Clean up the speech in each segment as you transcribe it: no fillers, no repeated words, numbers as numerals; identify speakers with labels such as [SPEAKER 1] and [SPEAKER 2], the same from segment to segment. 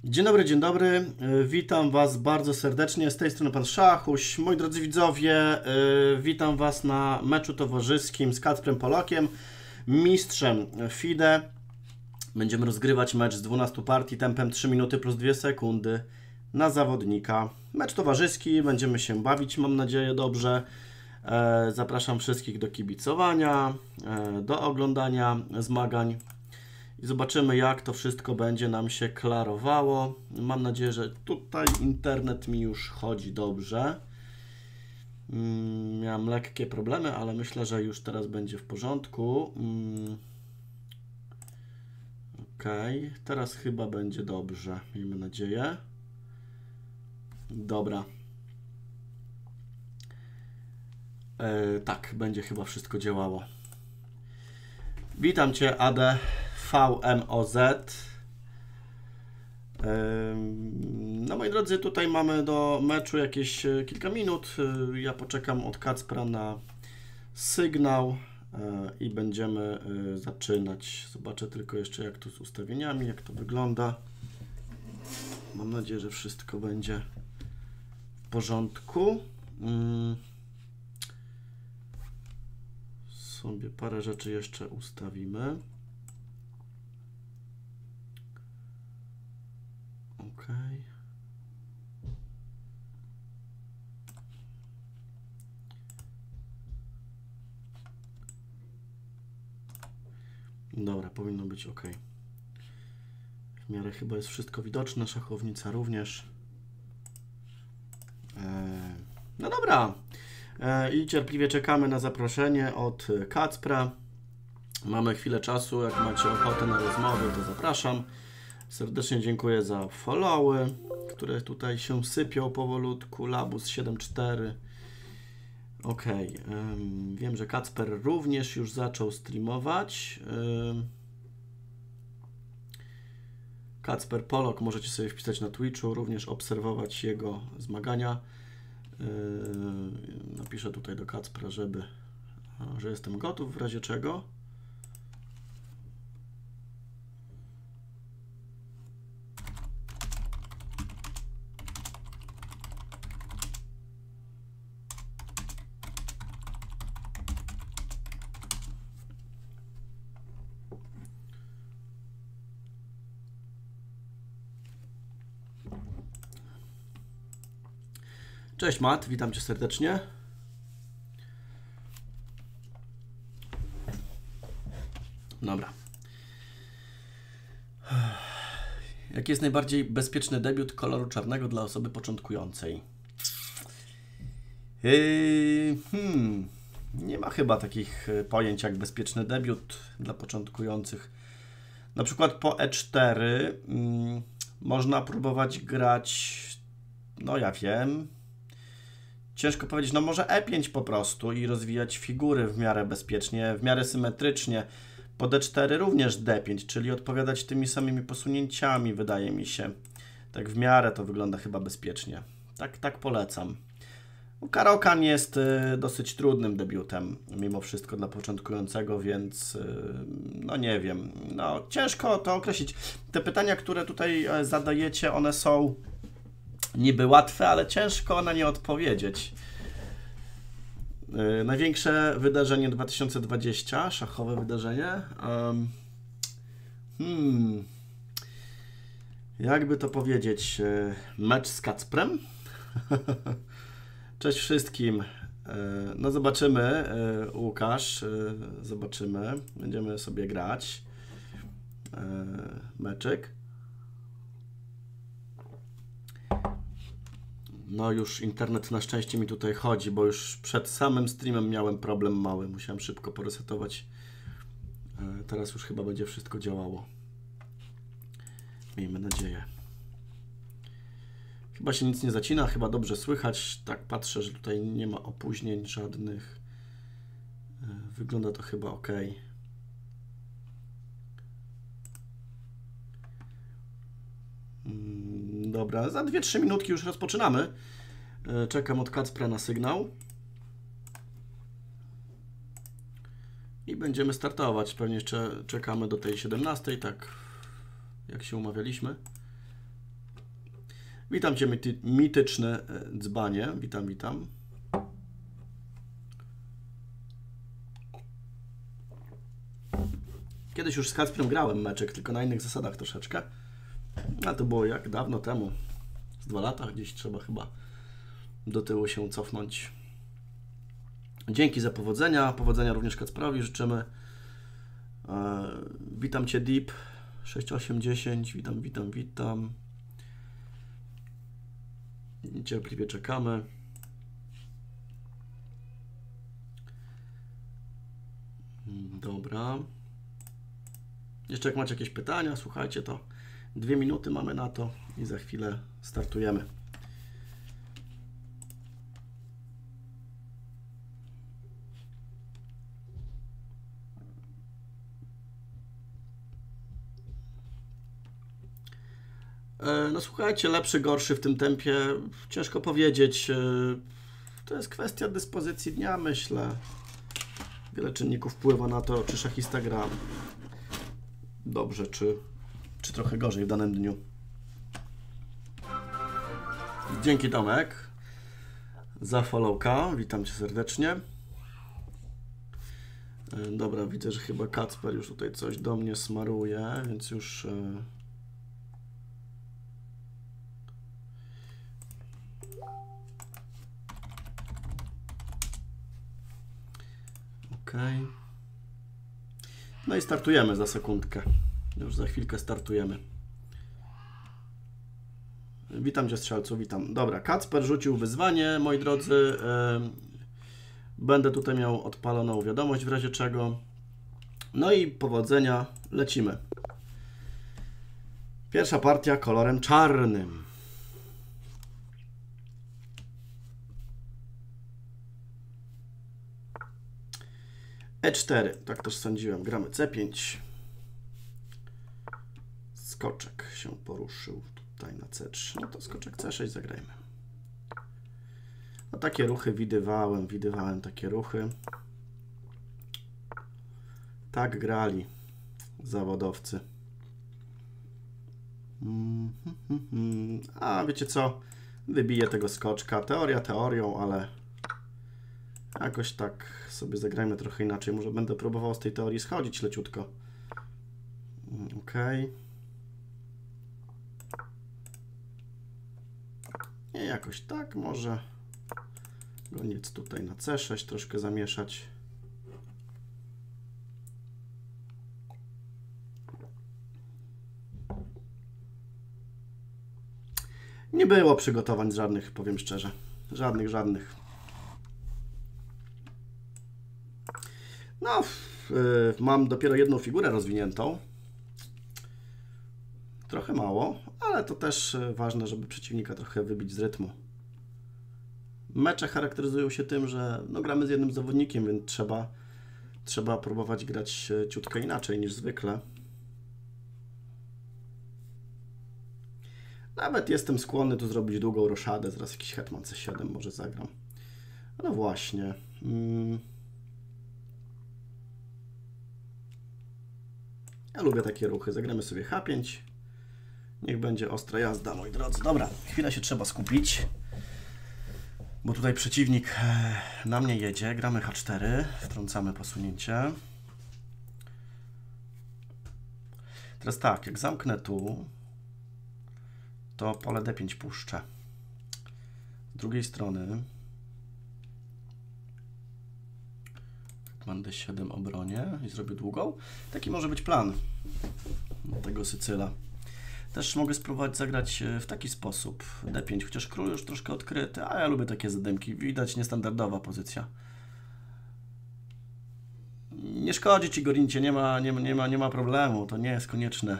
[SPEAKER 1] Dzień dobry, witam Was bardzo serdecznie, z tej strony Pan Szachuś. Moi drodzy widzowie, witam Was na meczu towarzyskim z Kacprem Polakiem, mistrzem FIDE. Będziemy rozgrywać mecz z 12 partii tempem 3 minuty plus 2 sekundy na zawodnika. Mecz towarzyski, będziemy się bawić, mam nadzieję, dobrze. Zapraszam wszystkich do kibicowania, do oglądania zmagań. I zobaczymy, jak to wszystko będzie nam się klarowało. Mam nadzieję, że tutaj internet mi już chodzi dobrze. Miałem lekkie problemy, ale myślę, że już teraz będzie w porządku. Ok, teraz chyba będzie dobrze. Miejmy nadzieję. Dobra. Tak, będzie chyba wszystko działało. Witam Cię, ADVMOZ. No moi drodzy, tutaj mamy do meczu jakieś kilka minut. Ja poczekam od Kacpra na sygnał i będziemy zaczynać. Zobaczę tylko jeszcze, jak tu z ustawieniami, jak to wygląda. Mam nadzieję, że wszystko będzie w porządku. Sobie parę rzeczy jeszcze ustawimy. OK. Dobra, powinno być OK. W miarę chyba jest wszystko widoczne, szachownica również. No dobra. I cierpliwie czekamy na zaproszenie od Kacpra. Mamy chwilę czasu, jak macie ochotę na rozmowy, to zapraszam. Serdecznie dziękuję za followy, które tutaj się sypią powolutku. Labus 7.4. Ok, wiem, że Kacper również już zaczął streamować. Kacper Polak, możecie sobie wpisać na Twitchu, również obserwować jego zmagania. Napiszę tutaj do Kacpra, że jestem gotów w razie czego. Cześć Matt, witam Cię serdecznie. Dobra. Jaki jest najbardziej bezpieczny debiut koloru czarnego dla osoby początkującej? Nie ma chyba takich pojęć jak bezpieczny debiut dla początkujących. Na przykład po E4 można próbować grać, no ja wiem, ciężko powiedzieć, no może E5 po prostu i rozwijać figury w miarę bezpiecznie, w miarę symetrycznie. Po D4 również D5, czyli odpowiadać tymi samymi posunięciami, wydaje mi się. Tak w miarę to wygląda chyba bezpiecznie. Tak polecam. Caro-Kann jest dosyć trudnym debiutem, mimo wszystko dla początkującego, więc no nie wiem. No ciężko to określić. Te pytania, które tutaj zadajecie, one są niby łatwe, ale ciężko na nie odpowiedzieć. Największe wydarzenie 2020, szachowe wydarzenie. Jakby to powiedzieć, mecz z Kacprem. Cześć wszystkim. No zobaczymy, Łukasz, zobaczymy. Będziemy sobie grać. Meczek. No już internet na szczęście mi tutaj chodzi, bo już przed samym streamem miałem problem mały. Musiałem szybko poresetować. Teraz już chyba będzie wszystko działało. Miejmy nadzieję. Chyba się nic nie zacina, chyba dobrze słychać. Tak patrzę, że tutaj nie ma opóźnień żadnych. Wygląda to chyba ok. Dobra, za 2-3 minutki już rozpoczynamy. Czekam od Kacpra na sygnał. I będziemy startować. Pewnie jeszcze czekamy do tej 17, tak jak się umawialiśmy. Witam Cię, mityczny dzbanie. Witam, witam. Kiedyś już z Kacprem grałem meczek, tylko na innych zasadach troszeczkę. A to było jak dawno temu. Z 2 lata gdzieś trzeba chyba do tyłu się cofnąć. Dzięki za powodzenia. Powodzenia również Kacprowi życzymy. Witam Cię, Deep 6810. Witam, witam, witam. Niecierpliwie czekamy. Dobra. Jeszcze jak macie jakieś pytania, słuchajcie, to 2 minuty mamy na to i za chwilę startujemy. No słuchajcie, lepszy, gorszy w tym tempie, ciężko powiedzieć. To jest kwestia dyspozycji dnia, myślę. Wiele czynników wpływa na to, czy szachista gra dobrze, czy trochę gorzej w danym dniu. Dzięki, Tomek, za followka. Witam Cię serdecznie. Dobra, widzę, że chyba Kacper już tutaj coś do mnie smaruje, więc już... Okay. No i startujemy za sekundkę. Już za chwilkę startujemy. Witam Cię, strzelcu, witam. Dobra, Kacper rzucił wyzwanie, moi drodzy. Będę tutaj miał odpaloną wiadomość w razie czego. No i powodzenia, lecimy. Pierwsza partia kolorem czarnym. E4, tak też sądziłem. Gramy C5. Skoczek się poruszył tutaj na C3. No to skoczek C6 zagrajmy. No takie ruchy widywałem takie ruchy. Tak grali zawodowcy. A wiecie co? Wybiję tego skoczka. Teoria teorią, ale jakoś tak sobie zagrajmy trochę inaczej. Może będę próbował z tej teorii schodzić leciutko. Ok. Nie, jakoś tak. Może goniec tutaj na C6 troszkę zamieszać. Nie było przygotowań żadnych, powiem szczerze. Żadnych. No, mam dopiero jedną figurę rozwiniętą. Trochę mało, ale to też ważne, żeby przeciwnika trochę wybić z rytmu. Mecze charakteryzują się tym, że no, gramy z jednym zawodnikiem, więc trzeba próbować grać ciutkę inaczej niż zwykle. Nawet jestem skłonny tu zrobić długą roszadę, zaraz jakiś hetman C7 może zagram. No właśnie. Ja lubię takie ruchy. Zagramy sobie H5. Niech będzie ostra jazda, moi drodzy. Dobra, chwilę się trzeba skupić, bo tutaj przeciwnik na mnie jedzie. Gramy H4, wtrącamy posunięcie. Teraz tak, jak zamknę tu, to pole D5 puszczę. Z drugiej strony mam D7 obronię i zrobię długą. Taki może być plan tego Sycyla. Też mogę spróbować zagrać w taki sposób. D5, chociaż król już troszkę odkryty, a ja lubię takie zadymki. Widać, niestandardowa pozycja. Nie szkodzi Ci, Gorincie, nie ma problemu, to nie jest konieczne.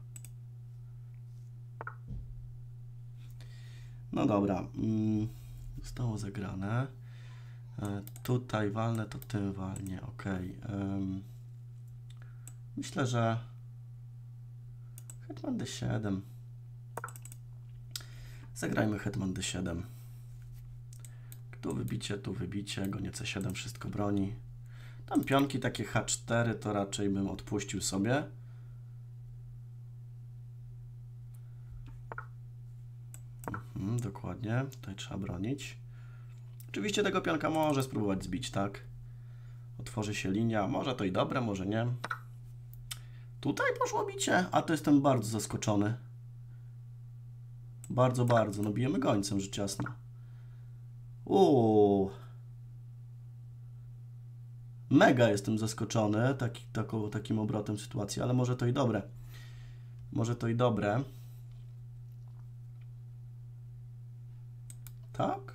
[SPEAKER 1] No dobra, zostało zagrane. Tutaj walnę, to tym walnie, ok. Myślę, że hetman D7. Zagrajmy hetman D7. Tu wybicie, goniec C7, wszystko broni. Tam pionki takie H4 to raczej bym odpuścił sobie. Dokładnie, tutaj trzeba bronić. Oczywiście tego pionka może spróbować zbić, tak? Otworzy się linia, może to i dobre, może nie. Tutaj poszło bicie, a to jestem bardzo zaskoczony. Bardzo, bardzo. No bijemy gońcem, rzecz jasna. Mega jestem zaskoczony takim obrotem sytuacji, ale może to i dobre. Może to i dobre. Tak?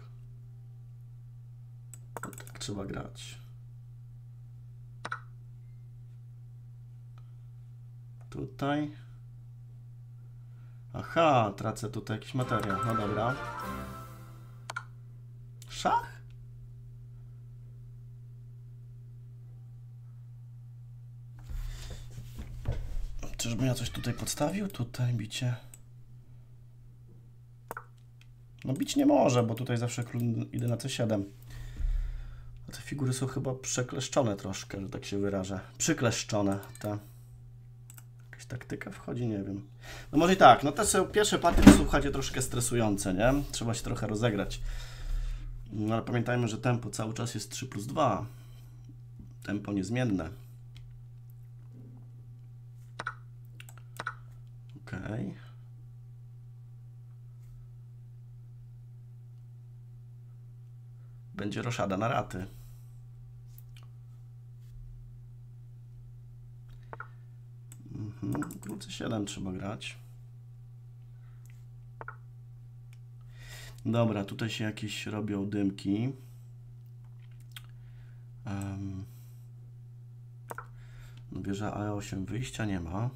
[SPEAKER 1] No tak trzeba grać. Tutaj. Aha, tracę tutaj jakiś materiał. No dobra. Szach? Czyżbym ja coś tutaj podstawił? Tutaj bicie. No bić nie może, bo tutaj zawsze król idę na C7. A te figury są chyba przekleszczone troszkę, że tak się wyrażę. Przykleszczone te. Jakaś taktyka wchodzi, nie wiem. No może i tak, no te są pierwsze partie, słuchajcie, troszkę stresujące, nie? Trzeba się trochę rozegrać. No ale pamiętajmy, że tempo cały czas jest 3+2. Tempo niezmienne. Okej. Będzie roszada na raty. Król C7 trzeba grać. Dobra, tutaj się jakieś robią dymki. No bierze A8, wyjścia nie ma.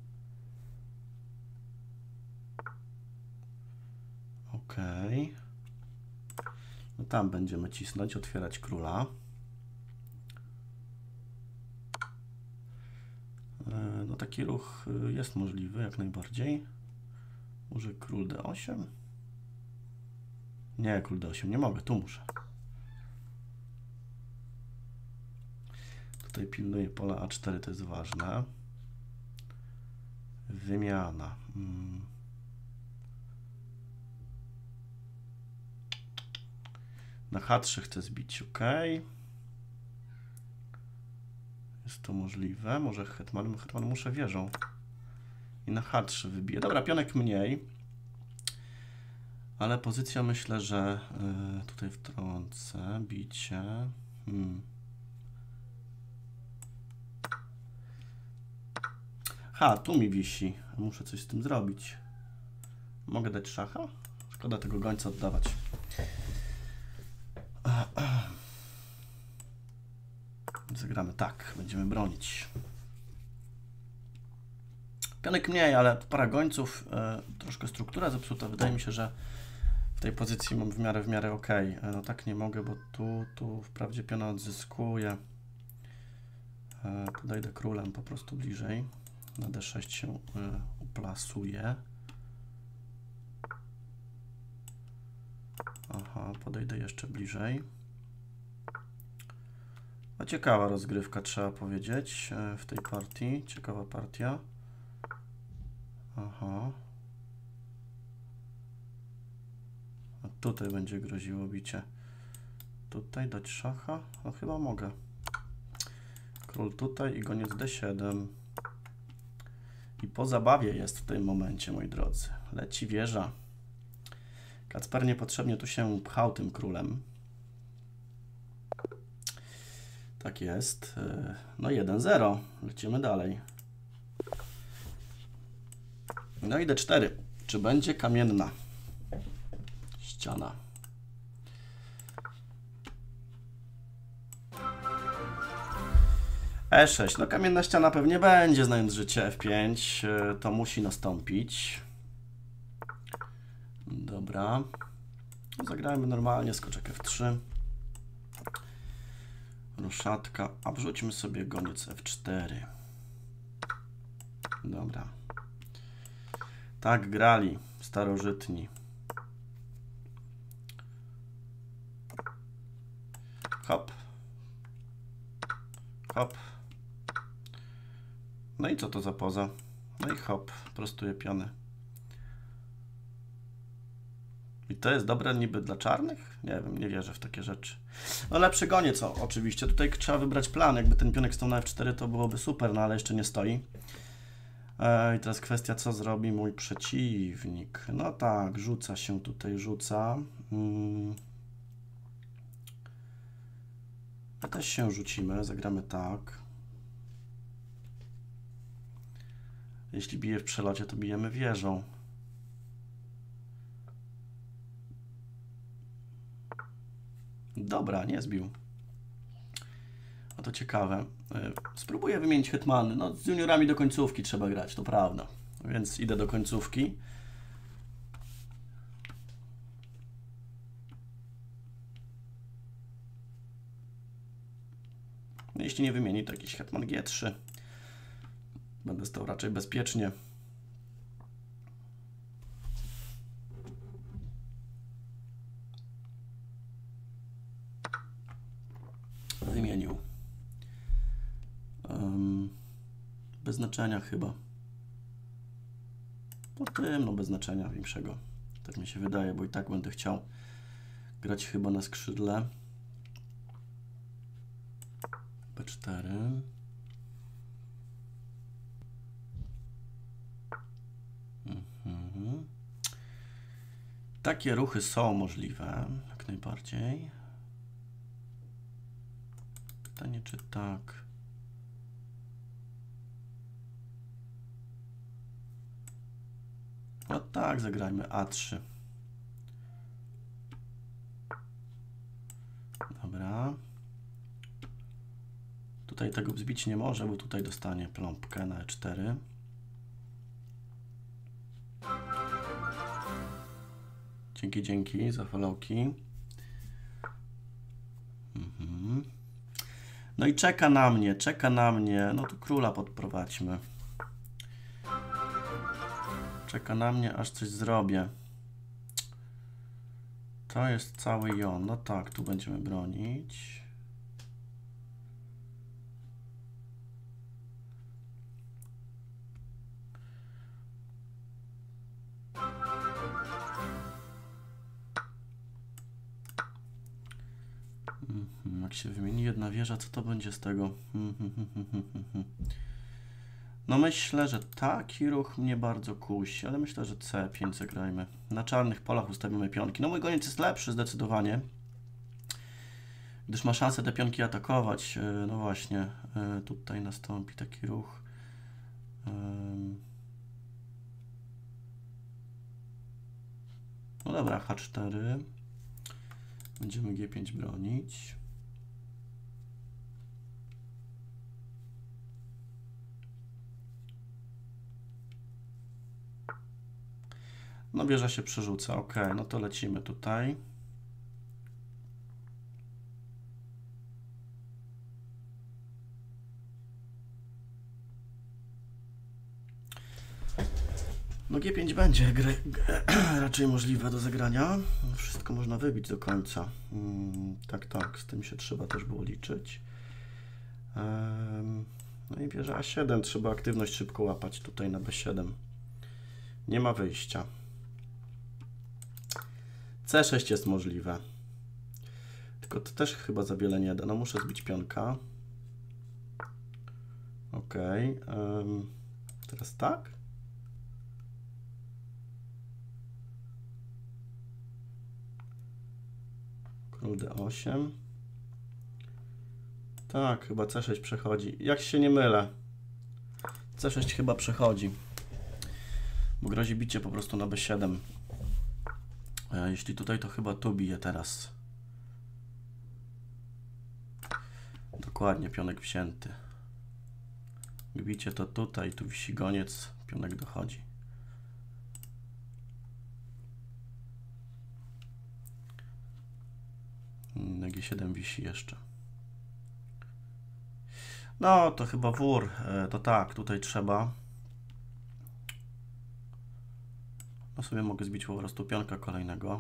[SPEAKER 1] Okej. No tam będziemy cisnąć, otwierać króla. No taki ruch jest możliwy, jak najbardziej. Może król D8? Nie, król D8 nie mogę, tu muszę. Tutaj pilnuję pola A4, to jest ważne. Wymiana. Na H3 chcę zbić, ok. Jest to możliwe. Może hetman muszę wieżą. I na H3 wybiję. Dobra, pionek mniej. Ale pozycja myślę, że tutaj wtrącę. Bicie. Ha, tu mi wisi. Muszę coś z tym zrobić. Mogę dać szacha? Szkoda tego gońca oddawać. Zagramy tak, będziemy bronić. Pionek mniej, ale para gońców, troszkę struktura zepsuta. Wydaje mi się, że w tej pozycji mam w miarę ok. No tak nie mogę, bo tu wprawdzie piona odzyskuję. Podejdę królem po prostu bliżej. Na D6 się uplasuje. Aha, podejdę jeszcze bliżej. A ciekawa rozgrywka, trzeba powiedzieć, w tej partii. Ciekawa partia. Aha. A tutaj będzie groziło bicie. Tutaj dać szacha? No chyba mogę. Król tutaj i goniec D7. I po zabawie jest w tym momencie, moi drodzy. Leci wieża. Kacper niepotrzebnie tu się pchał tym królem. Tak jest. No 1-0. Lecimy dalej. No i D4. Czy będzie kamienna ściana? E6. No kamienna ściana pewnie będzie, znając życie F5. To musi nastąpić. Dobra. Zagrajmy normalnie, skoczek F3. Roszatka, a wrzućmy sobie goniec F4. Dobra. Tak grali starożytni. Hop. Hop. No i co to za poza? No i hop, prostuję piony. I to jest dobre niby dla czarnych? Nie wiem, nie wierzę w takie rzeczy. No lepszy goniec oczywiście. Tutaj trzeba wybrać plan. Jakby ten pionek stał na F4, to byłoby super, no ale jeszcze nie stoi. I teraz kwestia, co zrobi mój przeciwnik. No tak, rzuca się tutaj, rzuca. My też się rzucimy, zagramy tak. Jeśli bije w przelocie, to bijemy wieżą. Dobra, nie zbił. No to ciekawe. Spróbuję wymienić hetmany. No, z juniorami do końcówki trzeba grać, to prawda. Więc idę do końcówki. Jeśli nie wymieni, to jakiś hetman G3. Będę stał raczej bezpiecznie. Wymienił. Bez znaczenia chyba. Po tym, no bez znaczenia większego. Tak mi się wydaje, bo i tak będę chciał grać chyba na skrzydle. B4. Takie ruchy są możliwe, jak najbardziej. Pytanie, czy tak. No tak, zagrajmy A3. Dobra. Tutaj tego zbić nie może, bo tutaj dostanie plombkę na E4. Dzięki za followki. No i czeka na mnie. No to króla podprowadźmy. Czeka na mnie, aż coś zrobię. To jest cały jon. No tak, tu będziemy bronić. Jak się wymieni jedna wieża, co to będzie z tego? No myślę, że taki ruch mnie bardzo kusi, ale myślę, że C5 zagrajmy. Na czarnych polach ustawimy pionki. No mój goniec jest lepszy zdecydowanie, gdyż ma szansę te pionki atakować. No właśnie, tutaj nastąpi taki ruch. No dobra, H4. Będziemy G5 bronić. No wieża się przerzuca, ok, no to lecimy tutaj. No G5 będzie raczej możliwe do zagrania. Wszystko można wybić do końca. Tak, z tym się trzeba też było liczyć. No i wieża A7, trzeba aktywność szybko łapać tutaj na B7. Nie ma wyjścia. C6 jest możliwe. Tylko to też chyba za wiele nie da. No muszę zbić pionka. Ok. Teraz tak. Król D8. Tak, chyba C6 przechodzi. Jak się nie mylę. C6 chyba przechodzi. Bo grozi bicie po prostu na B7. Jeśli tutaj, to chyba tu bije teraz. Dokładnie, pionek wzięty. Bicie to tutaj, tu wisi goniec, pionek dochodzi. Na G7 wisi jeszcze. No, to chyba wór. To tak, tutaj trzeba. No sobie mogę zbić po prostu pionka kolejnego.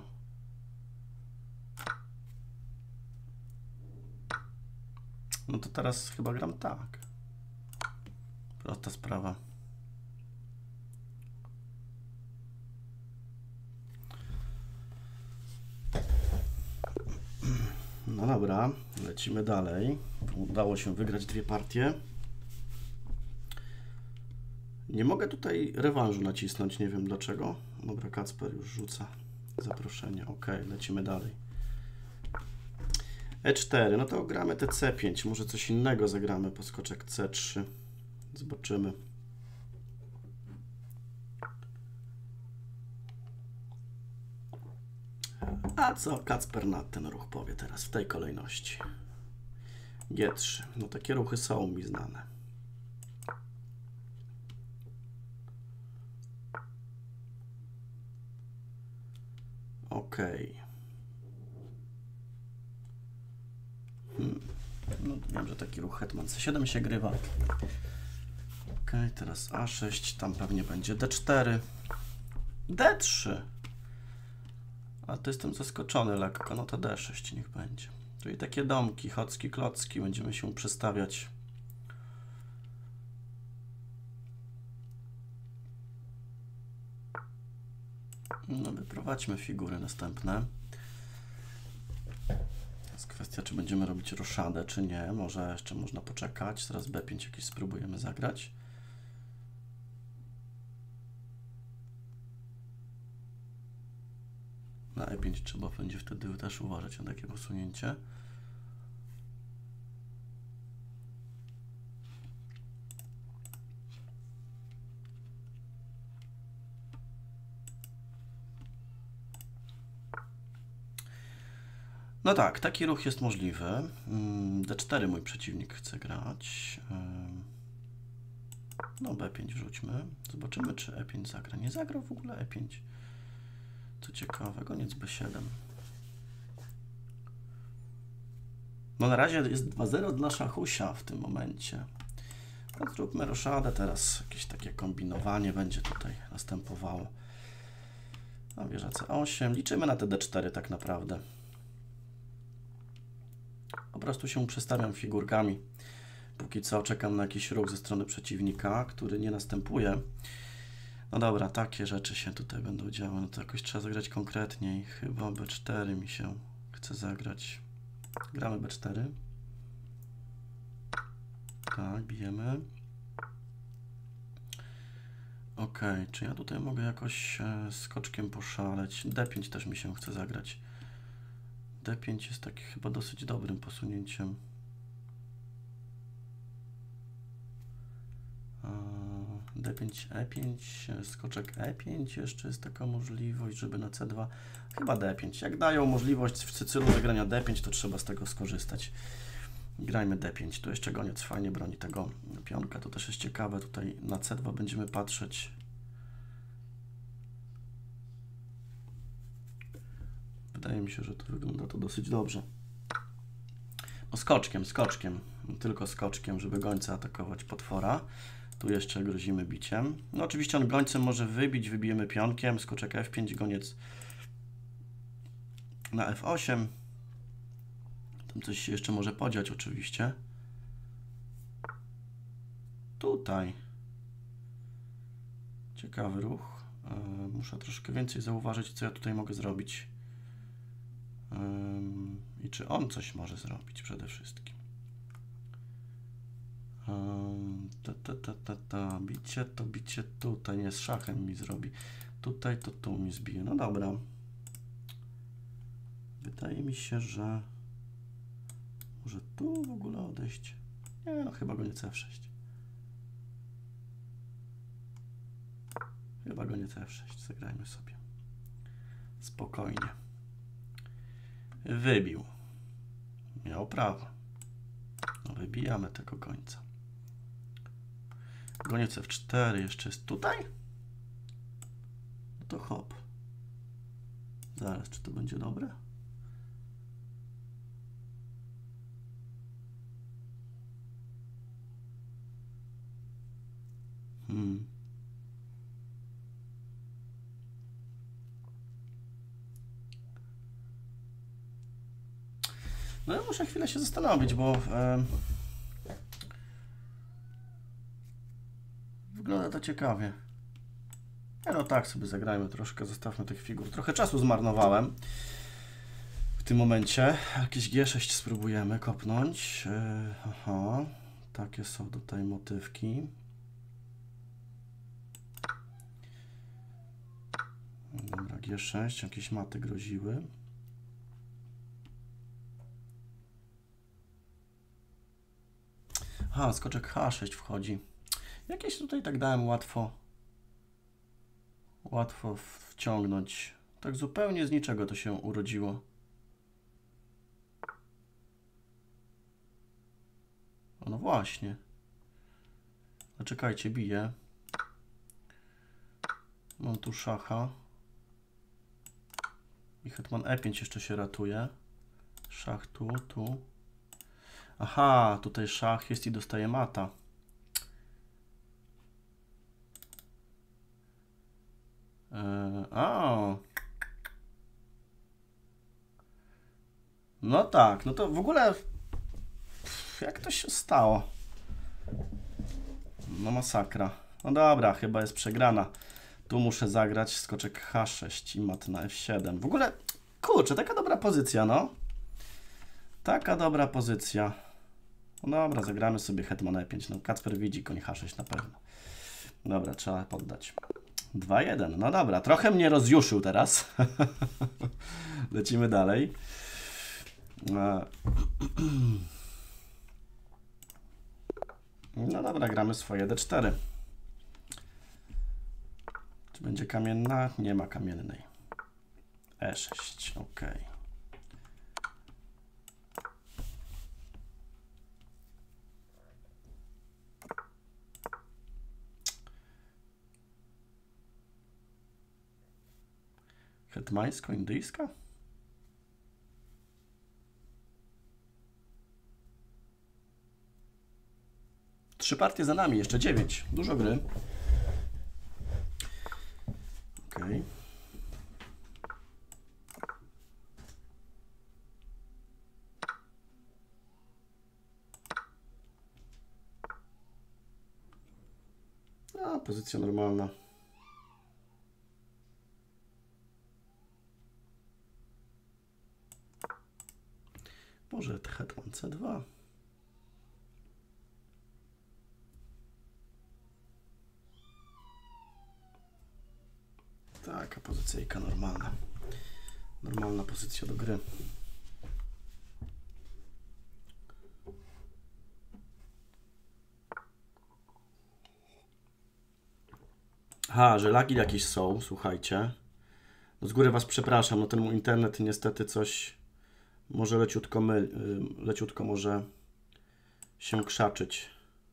[SPEAKER 1] No to teraz chyba gram tak. Prosta sprawa. No dobra, lecimy dalej. Udało się wygrać 2 partie. Nie mogę tutaj rewanżu nacisnąć, nie wiem dlaczego. Dobra, Kacper już rzuca zaproszenie. Ok, lecimy dalej. E4, no to gramy te C5. Może coś innego zagramy, poskoczek C3. Zobaczymy. A co Kacper na ten ruch powie teraz w tej kolejności? G3. No takie ruchy są mi znane. Ok. No, wiem, że taki ruch hetman C7 się grywa. Ok, teraz A6, tam pewnie będzie D4. D3. A to jestem zaskoczony lekko, no to D6 niech będzie. Czyli takie domki, chocki, klocki, będziemy się przestawiać. No wyprowadźmy figury następne. Jest kwestia, czy będziemy robić roszadę, czy nie. Może jeszcze można poczekać. Zaraz B5 jakieś spróbujemy zagrać. Na E5 trzeba będzie wtedy też uważać na takie posunięcie. No tak, taki ruch jest możliwy. D4 mój przeciwnik chce grać. No B5 wrzućmy. Zobaczymy, czy E5 zagra. Nie zagrał w ogóle E5. Co ciekawe, koniec B7. No na razie jest 2-0 dla szachusia w tym momencie. No, zróbmy roszadę teraz. Jakieś takie kombinowanie będzie tutaj następowało. No wieża C8. Liczymy na te D4 tak naprawdę. Po prostu się przestawiam figurkami. Póki co czekam na jakiś ruch ze strony przeciwnika, który nie następuje. No dobra, takie rzeczy się tutaj będą działy. No to jakoś trzeba zagrać konkretniej. Chyba B4 mi się chce zagrać. Gramy B4. Tak, bijemy. Ok, czy ja tutaj mogę jakoś skoczkiem poszaleć? D5 też mi się chce zagrać. D5 jest taki chyba dosyć dobrym posunięciem. D5, E5, skoczek E5, jeszcze jest taka możliwość, żeby na C2, chyba D5. Jak dają możliwość w cycylu zagrania D5, to trzeba z tego skorzystać. Grajmy D5, tu jeszcze goniec fajnie broni tego pionka, to też jest ciekawe, tutaj na C2 będziemy patrzeć. Wydaje mi się, że to wygląda to dosyć dobrze. No skoczkiem, tylko skoczkiem, żeby gońca atakować potwora. Tu jeszcze grozimy biciem. No oczywiście on gońcem może wybić, wybijemy pionkiem, skoczek F5, goniec na F8. Tam coś się jeszcze może podziać oczywiście. Tutaj. Ciekawy ruch. Muszę troszkę więcej zauważyć, co ja tutaj mogę zrobić. I czy on coś może zrobić przede wszystkim. Bicie tutaj, nie, z szachem mi zrobi. Tutaj to tu mi zbije. No dobra. Wydaje mi się, że może tu w ogóle odejść. Nie, no chyba goniec F6. Chyba goniec F6. Zagrajmy sobie. Spokojnie. Wybił. Miał prawo. No wybijamy tego gońca. Goniec F4 jeszcze jest tutaj? No to hop. Zaraz, czy to będzie dobre? No ja muszę chwilę się zastanowić, bo wygląda to ciekawie. No tak sobie zagrajmy troszkę, zostawmy tych figur. Trochę czasu zmarnowałem. w tym momencie. Jakieś G6 spróbujemy kopnąć. Aha, takie są tutaj motywki. Dobra, G6, jakieś maty groziły. Aha, skoczek H6 wchodzi. Jakieś tutaj tak dałem łatwo wciągnąć. Tak zupełnie z niczego to się urodziło. No właśnie. Zaczekajcie, biję. Mam tu szacha. I hetman E5 jeszcze się ratuje. Szach tu, tu. Aha, tutaj szach jest i dostaje mata. No tak, no to w ogóle jak to się stało? No masakra. No dobra, chyba jest przegrana. Tu muszę zagrać skoczek H6 i mat na F7. W ogóle, kurczę, taka dobra pozycja, no. Taka dobra pozycja. No dobra, zagramy sobie hetman E5. No Kacper widzi koń H6 na pewno. Dobra, trzeba poddać. 2-1. No dobra, trochę mnie rozjuszył teraz. Lecimy dalej. No dobra, gramy swoje D4. Czy będzie kamienna? Nie ma kamiennej. E6, ok. Hetmańsko-indyjska? Trzy partie za nami, jeszcze 9. Dużo gry. Okay. A, pozycja normalna. Może hetman C2. Taka pozycyjka normalna. Normalna pozycja do gry. Aha, że lagi jakieś są, słuchajcie. No z góry Was przepraszam, no ten mój internet niestety coś może leciutko może się krzaczyć.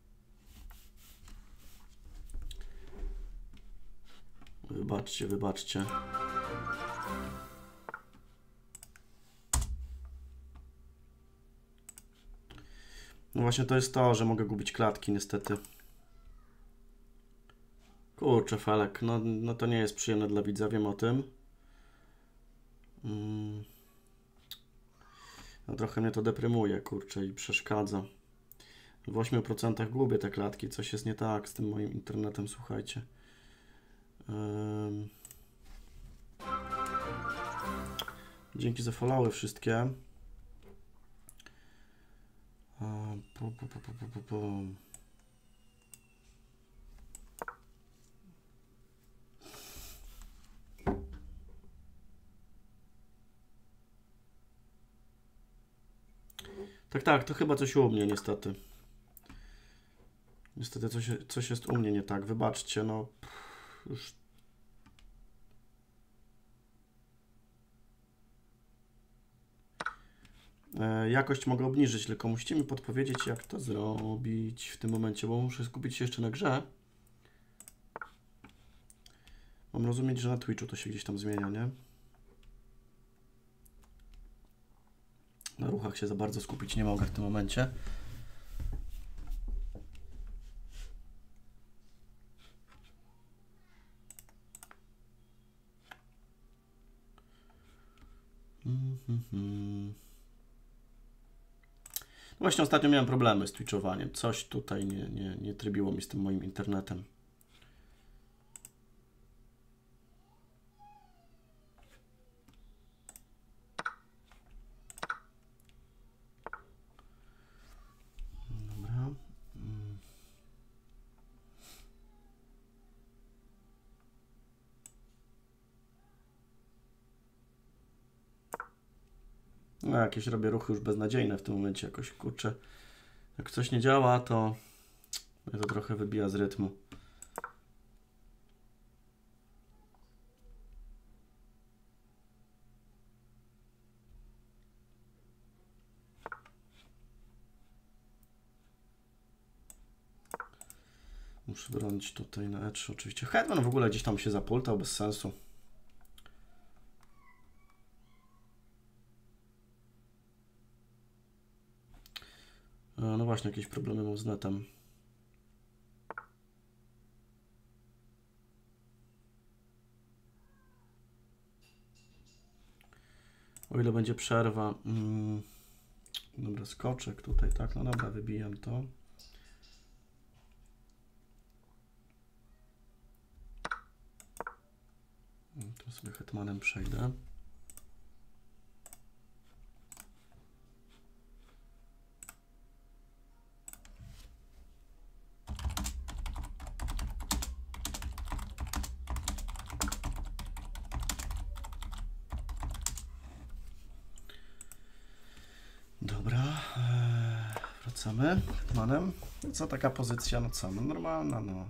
[SPEAKER 1] Wybaczcie, wybaczcie. No właśnie to jest to, że mogę gubić klatki niestety. Kurczę, Felek, no to nie jest przyjemne dla widza, wiem o tym. No trochę mnie to deprymuje, kurczę, i przeszkadza. W 8% gubię te klatki, coś jest nie tak z tym moim internetem, słuchajcie. Dzięki za followy wszystkie. Tak, to chyba coś u mnie niestety. Niestety coś jest u mnie nie tak. Wybaczcie, no już. Jakość mogę obniżyć, tylko musicie mi podpowiedzieć, jak to zrobić w tym momencie, bo muszę skupić się jeszcze na grze. Mam rozumieć, że na Twitchu to się gdzieś tam zmienia, nie? Na ruchach się za bardzo skupić nie mogę w tym momencie. Właśnie ostatnio miałem problemy z twitchowaniem. Coś tutaj nie trybiło mi z tym moim internetem. No, jakieś robię ruchy już beznadziejne w tym momencie, jakoś kurczę. Jak coś nie działa, to mnie to trochę wybija z rytmu. Muszę bronić tutaj na E3 oczywiście. Hetman w ogóle gdzieś tam się zapultał, bez sensu. No właśnie, jakieś problemy mam z netem. O ile będzie przerwa. Dobra, skoczek tutaj, tak? No dobra, wybijam to. Tu sobie hetmanem przejdę. Dobra, wracamy hetmanem. Co taka pozycja? No co, no normalna, no.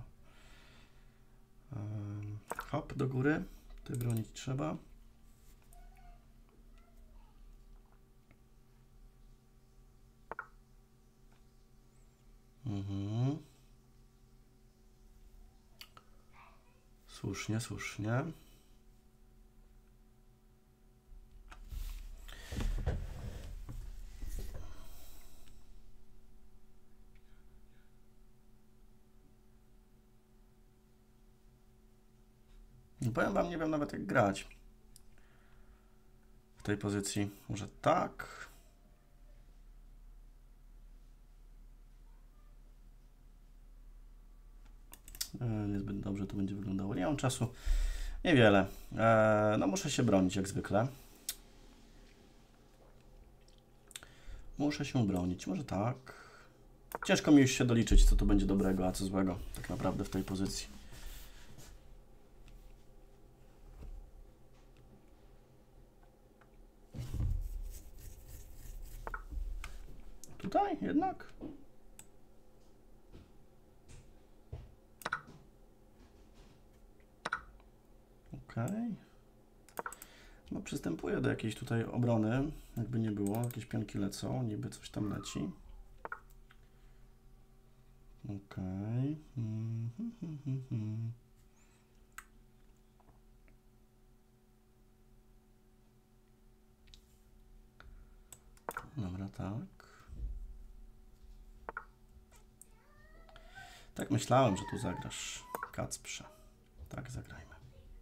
[SPEAKER 1] Hop, do góry. Tutaj bronić trzeba. Słusznie, słusznie. No powiem wam, nie wiem nawet jak grać w tej pozycji. Może tak. Niezbyt dobrze to będzie wyglądało. Nie mam czasu. Niewiele. No muszę się bronić jak zwykle. Muszę się bronić. Może tak. Ciężko mi już się doliczyć, co to będzie dobrego, a co złego tak naprawdę w tej pozycji. Tutaj jednak? Okej. No przystępuję do jakiejś tutaj obrony, jakby nie było. Jakieś pionki lecą, niby coś tam leci. Okej. Dobra, tak. Tak myślałem, że tu zagrasz, Kacprze. Tak, zagrajmy.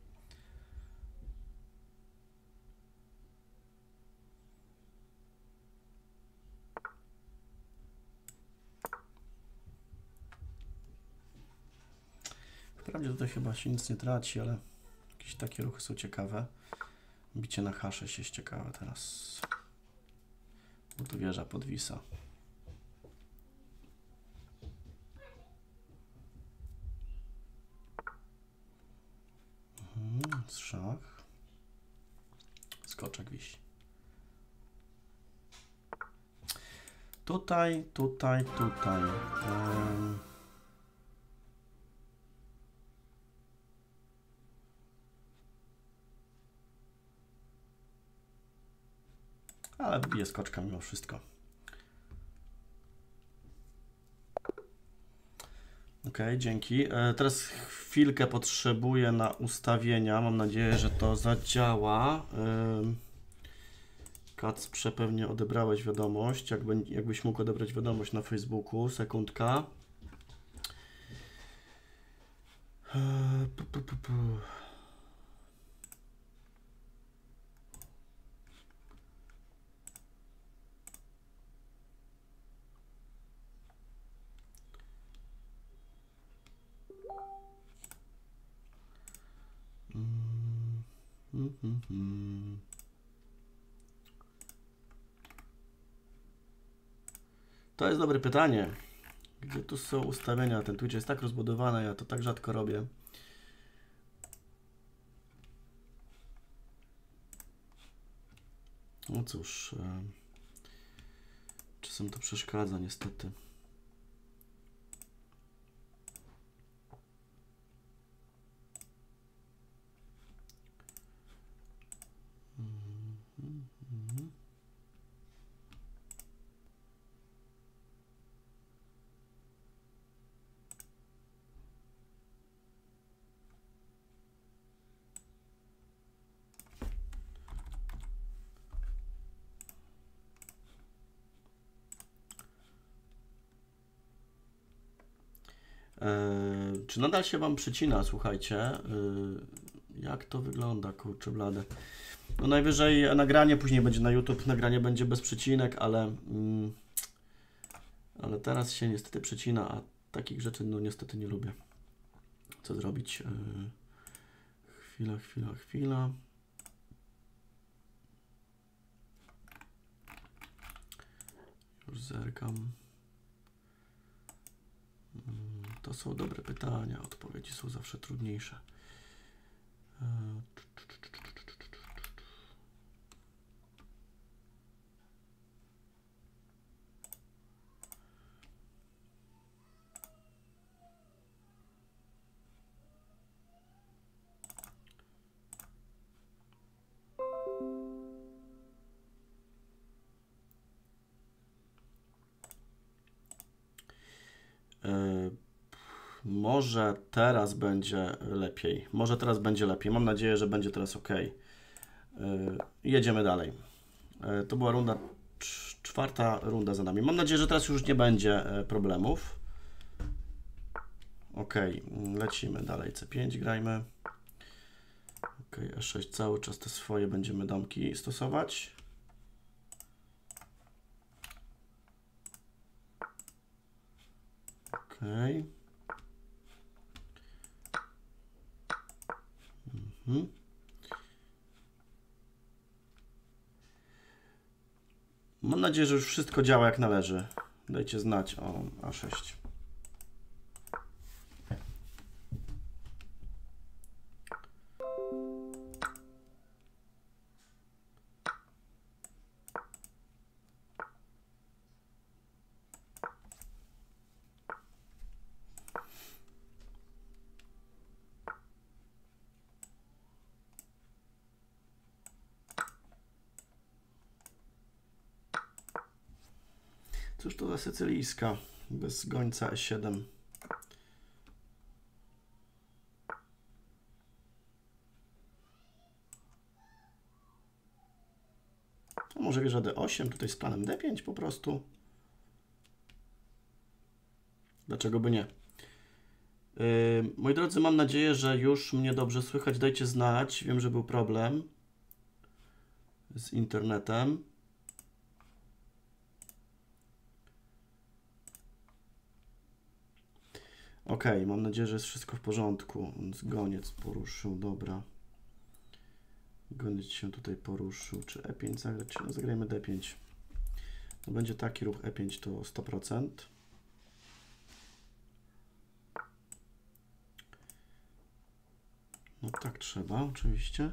[SPEAKER 1] Wprawdzie tutaj chyba się nic nie traci, ale jakieś takie ruchy są ciekawe. Bicie na H6 jest ciekawe teraz. Bo tu wieża podwisa. Szach. Skoczek wisi. Tutaj. Ale bije skoczka mimo wszystko. Ok, dzięki. Teraz chwilkę potrzebuję na ustawienia. Mam nadzieję, że to zadziała. Kacprze, pewnie odebrałeś wiadomość. Jakbyś mógł odebrać wiadomość na Facebooku. Sekundka. To jest dobre pytanie. Gdzie tu są ustawienia? Ten Twitch jest tak rozbudowany, ja to tak rzadko robię. No cóż, czasem to przeszkadza niestety. Czy nadal się Wam przycina, słuchajcie? Jak to wygląda, kurczę blade? No najwyżej nagranie później będzie na YouTube, nagranie będzie bez przycinek, ale teraz się niestety przycina, a takich rzeczy no niestety nie lubię. Co zrobić? Chwila. Już zerkam. To są dobre pytania, odpowiedzi są zawsze trudniejsze. Może teraz będzie lepiej. Mam nadzieję, że będzie teraz ok. Jedziemy dalej. To była runda, czwarta runda za nami. Mam nadzieję, że teraz już nie będzie problemów. Ok, lecimy dalej. C5 grajmy. Ok, E6 cały czas te swoje będziemy damki stosować. Ok. Mam nadzieję, że już wszystko działa jak należy. Dajcie znać o A6. Cóż to za sycylijska bez gońca E7. A może wieża D8 tutaj z planem D5 po prostu? Dlaczego by nie? Moi drodzy, mam nadzieję, że już mnie dobrze słychać. Dajcie znać. Wiem, że był problem z internetem. Ok, mam nadzieję, że jest wszystko w porządku. Goniec poruszył, dobra. Goniec się tutaj poruszył. Czy E5 zagrać? No, zagrajmy D5. No, będzie taki ruch E5 to 100%. No tak trzeba, oczywiście.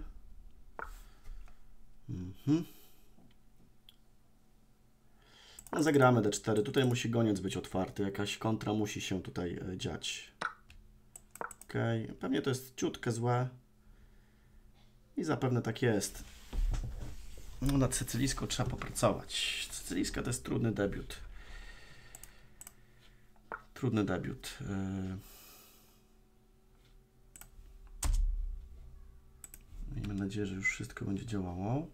[SPEAKER 1] No, zagramy D4. Tutaj musi goniec być otwarty. Jakaś kontra musi się tutaj dziać. Ok, pewnie to jest ciutkę złe. I zapewne tak jest. No, nad sycylijską trzeba popracować. Sycylijska to jest trudny debiut. Trudny debiut. Miejmy nadzieję, że już wszystko będzie działało.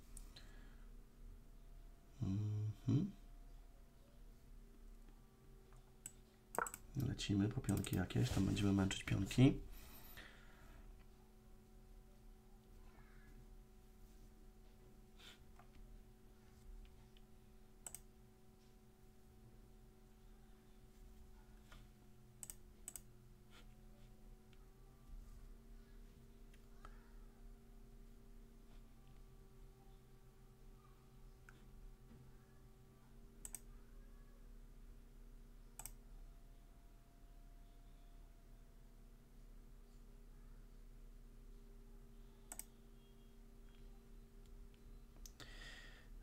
[SPEAKER 1] Lecimy po pionki jakieś. Tam będziemy męczyć pionki.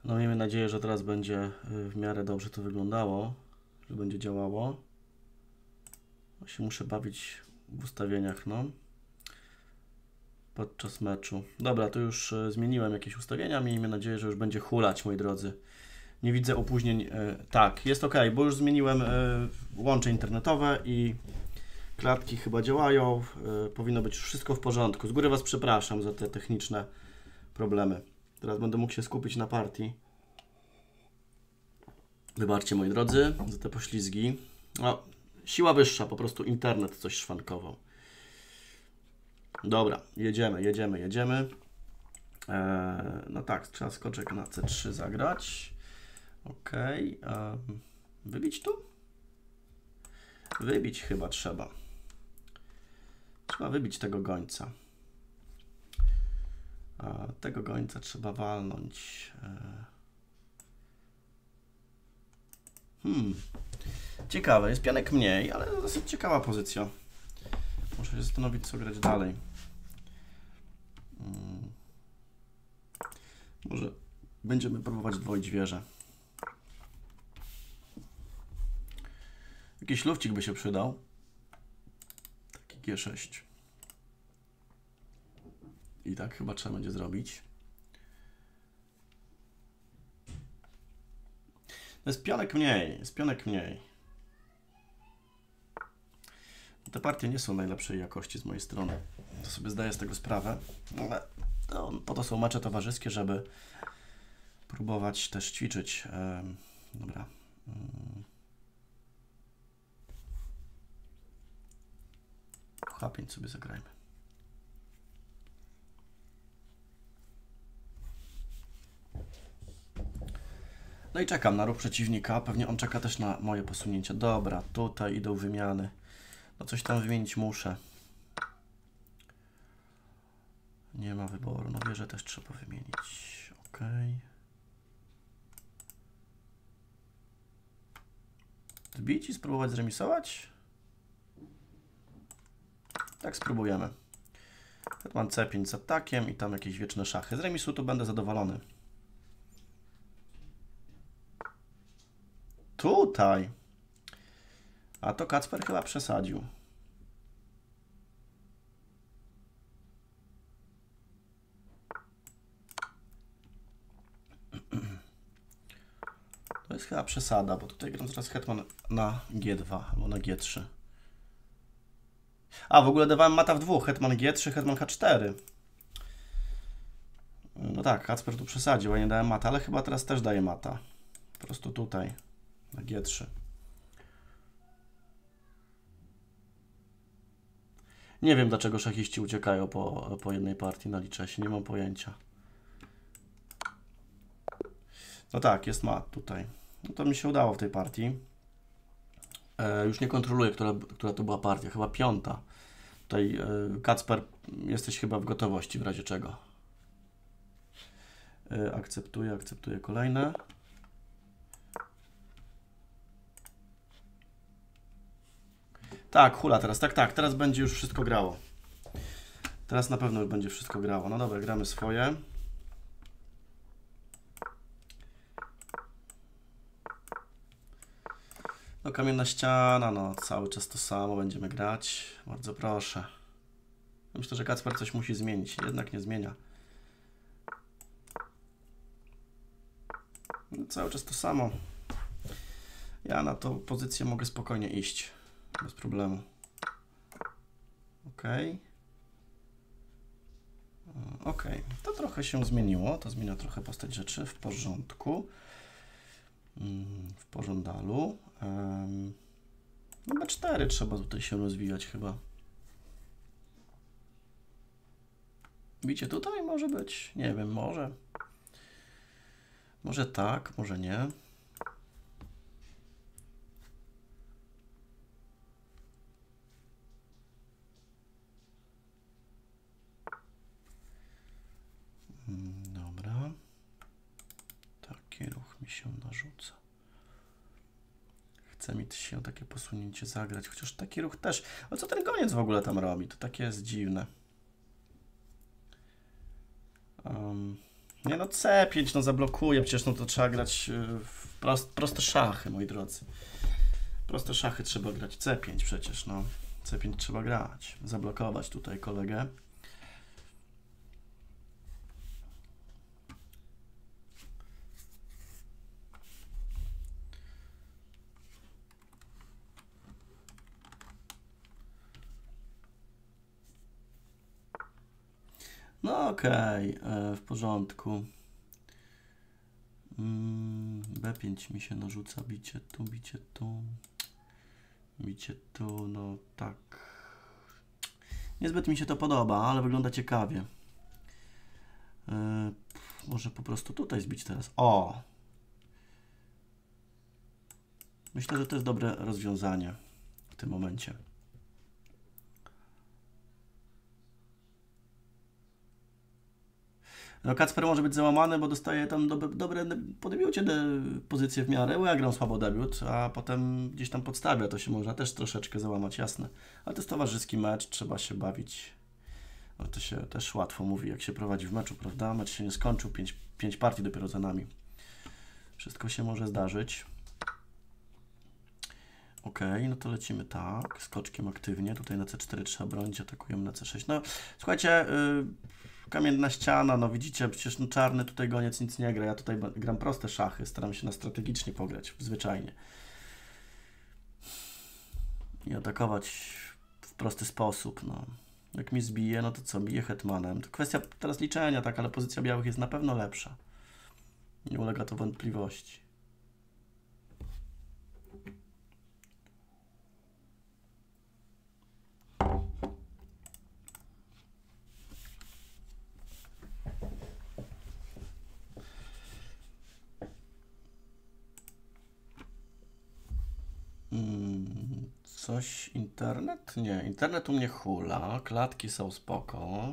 [SPEAKER 1] No miejmy nadzieję, że teraz będzie w miarę dobrze to wyglądało, że będzie działało. Ja się muszę bawić w ustawieniach, no. Podczas meczu. Dobra, to już zmieniłem jakieś ustawienia. Miejmy nadzieję, że już będzie hulać, moi drodzy. Nie widzę opóźnień. Tak, jest ok, bo już zmieniłem łącze internetowe i klatki chyba działają. Powinno być już wszystko w porządku. Z góry Was przepraszam za te techniczne problemy. Teraz będę mógł się skupić na partii. Wybaczcie, moi drodzy, za te poślizgi. O, siła wyższa, po prostu internet coś szwankował. Dobra, jedziemy. No tak, trzeba skoczek na C3 zagrać. Ok. Wybić tu? Wybić chyba trzeba. Trzeba wybić tego gońca. Tego gońca trzeba walnąć. Ciekawe, jest pionek mniej, ale dosyć ciekawa pozycja. Muszę się zastanowić, co grać dalej. Może będziemy próbować dwoić wieżę. Jakiś lufcik by się przydał. Taki G6. I tak chyba trzeba będzie zrobić. Jest pionek mniej. Te partie nie są najlepszej jakości z mojej strony. To sobie zdaję z tego sprawę. Ale po to są mecze towarzyskie, żeby próbować też ćwiczyć. Dobra. H5 sobie zagrajmy. No i czekam na ruch przeciwnika. Pewnie on czeka też na moje posunięcie. Dobra, tutaj idą wymiany. No coś tam wymienić muszę. Nie ma wyboru. No wieżę też trzeba wymienić. Ok. Zbić i spróbować zremisować? Tak spróbujemy. Hetman C5 z atakiem i tam jakieś wieczne szachy. Z remisu tu będę zadowolony. Tutaj. A to Kacper chyba przesadził. To jest chyba przesada, bo tutaj gram teraz hetman na G2 albo na G3. A, w ogóle dawałem mata w dwóch. Hetman G3, hetman H4. No tak, Kacper tu przesadził, a nie dałem mata, ale chyba teraz też daję mata. Po prostu tutaj, na G3. Nie wiem, dlaczego szachiści uciekają po jednej partii na liczecie, nie mam pojęcia. No tak, jest mat tutaj. No to mi się udało w tej partii. Już nie kontroluję, która to była partia, chyba piąta. Tutaj Kacper, jesteś chyba w gotowości w razie czego. Akceptuję kolejne. Tak, hula teraz, tak, teraz będzie już wszystko grało. Teraz na pewno już będzie wszystko grało. No dobra, gramy swoje. No kamienna ściana, no cały czas to samo będziemy grać. Bardzo proszę. Myślę, że Kacper coś musi zmienić, jednak nie zmienia. No, cały czas to samo. Ja na tą pozycję mogę spokojnie iść. Bez problemu. Ok. Ok. To trochę się zmieniło. To zmienia trochę postać rzeczy. W porządku. W pożądalu. No B4 trzeba tutaj się rozwijać chyba. Bicie tutaj może być? Nie wiem, może. Może tak, może nie. Dobra. Taki ruch mi się narzuca. Chce mi się takie posunięcie zagrać, chociaż taki ruch też. Ale co ten goniec w ogóle tam robi? To takie jest dziwne. Nie no, C5 no zablokuje, przecież no to trzeba grać w proste szachy, moi drodzy. Proste szachy trzeba grać. C5 przecież, no. C5 trzeba grać. Zablokować tutaj kolegę. No okej, w porządku. B5 mi się narzuca, bicie tu, bicie tu. Bicie tu, no tak. Niezbyt mi się to podoba, ale wygląda ciekawie. Może po prostu tutaj zbić teraz. O! Myślę, że to jest dobre rozwiązanie w tym momencie. No, Kacper może być załamany, bo dostaje tam dobre po debiucie pozycje w miarę, bo ja gram słabo debiut, a potem gdzieś tam podstawia, to się można też troszeczkę załamać, jasne. Ale to jest towarzyski mecz, trzeba się bawić. No to się też łatwo mówi, jak się prowadzi w meczu, prawda? Mecz się nie skończył, 5 partii dopiero za nami. Wszystko się może zdarzyć. Ok, no to lecimy tak, skoczkiem aktywnie. Tutaj na C4 trzeba bronić, atakujemy na C6. No, słuchajcie, kamienna ściana, no widzicie, przecież no, czarny tutaj goniec nic nie gra. Ja tutaj gram proste szachy, staram się na strategicznie pograć, zwyczajnie. I atakować w prosty sposób, no. Jak mi zbije, no to co, bije hetmanem. To kwestia teraz liczenia, tak, ale pozycja białych jest na pewno lepsza. Nie ulega to wątpliwości. Coś, internet? Nie, internet u mnie hula, klatki są spoko.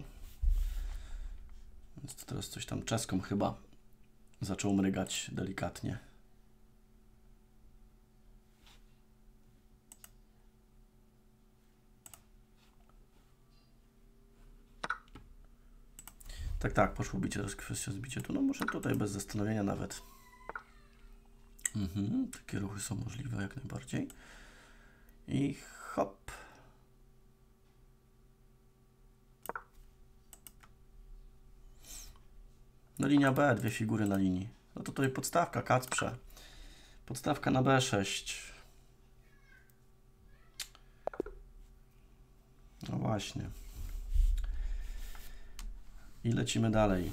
[SPEAKER 1] Więc to teraz coś tam czeską chyba zaczął mrygać delikatnie. Tak, poszło bicie, teraz kwestia zbicia tu, no może tutaj bez zastanowienia nawet. Takie ruchy są możliwe jak najbardziej. I hop. No linia B, dwie figury na linii. No to tutaj podstawka, Kacprze. Podstawka na B6. No właśnie. I lecimy dalej.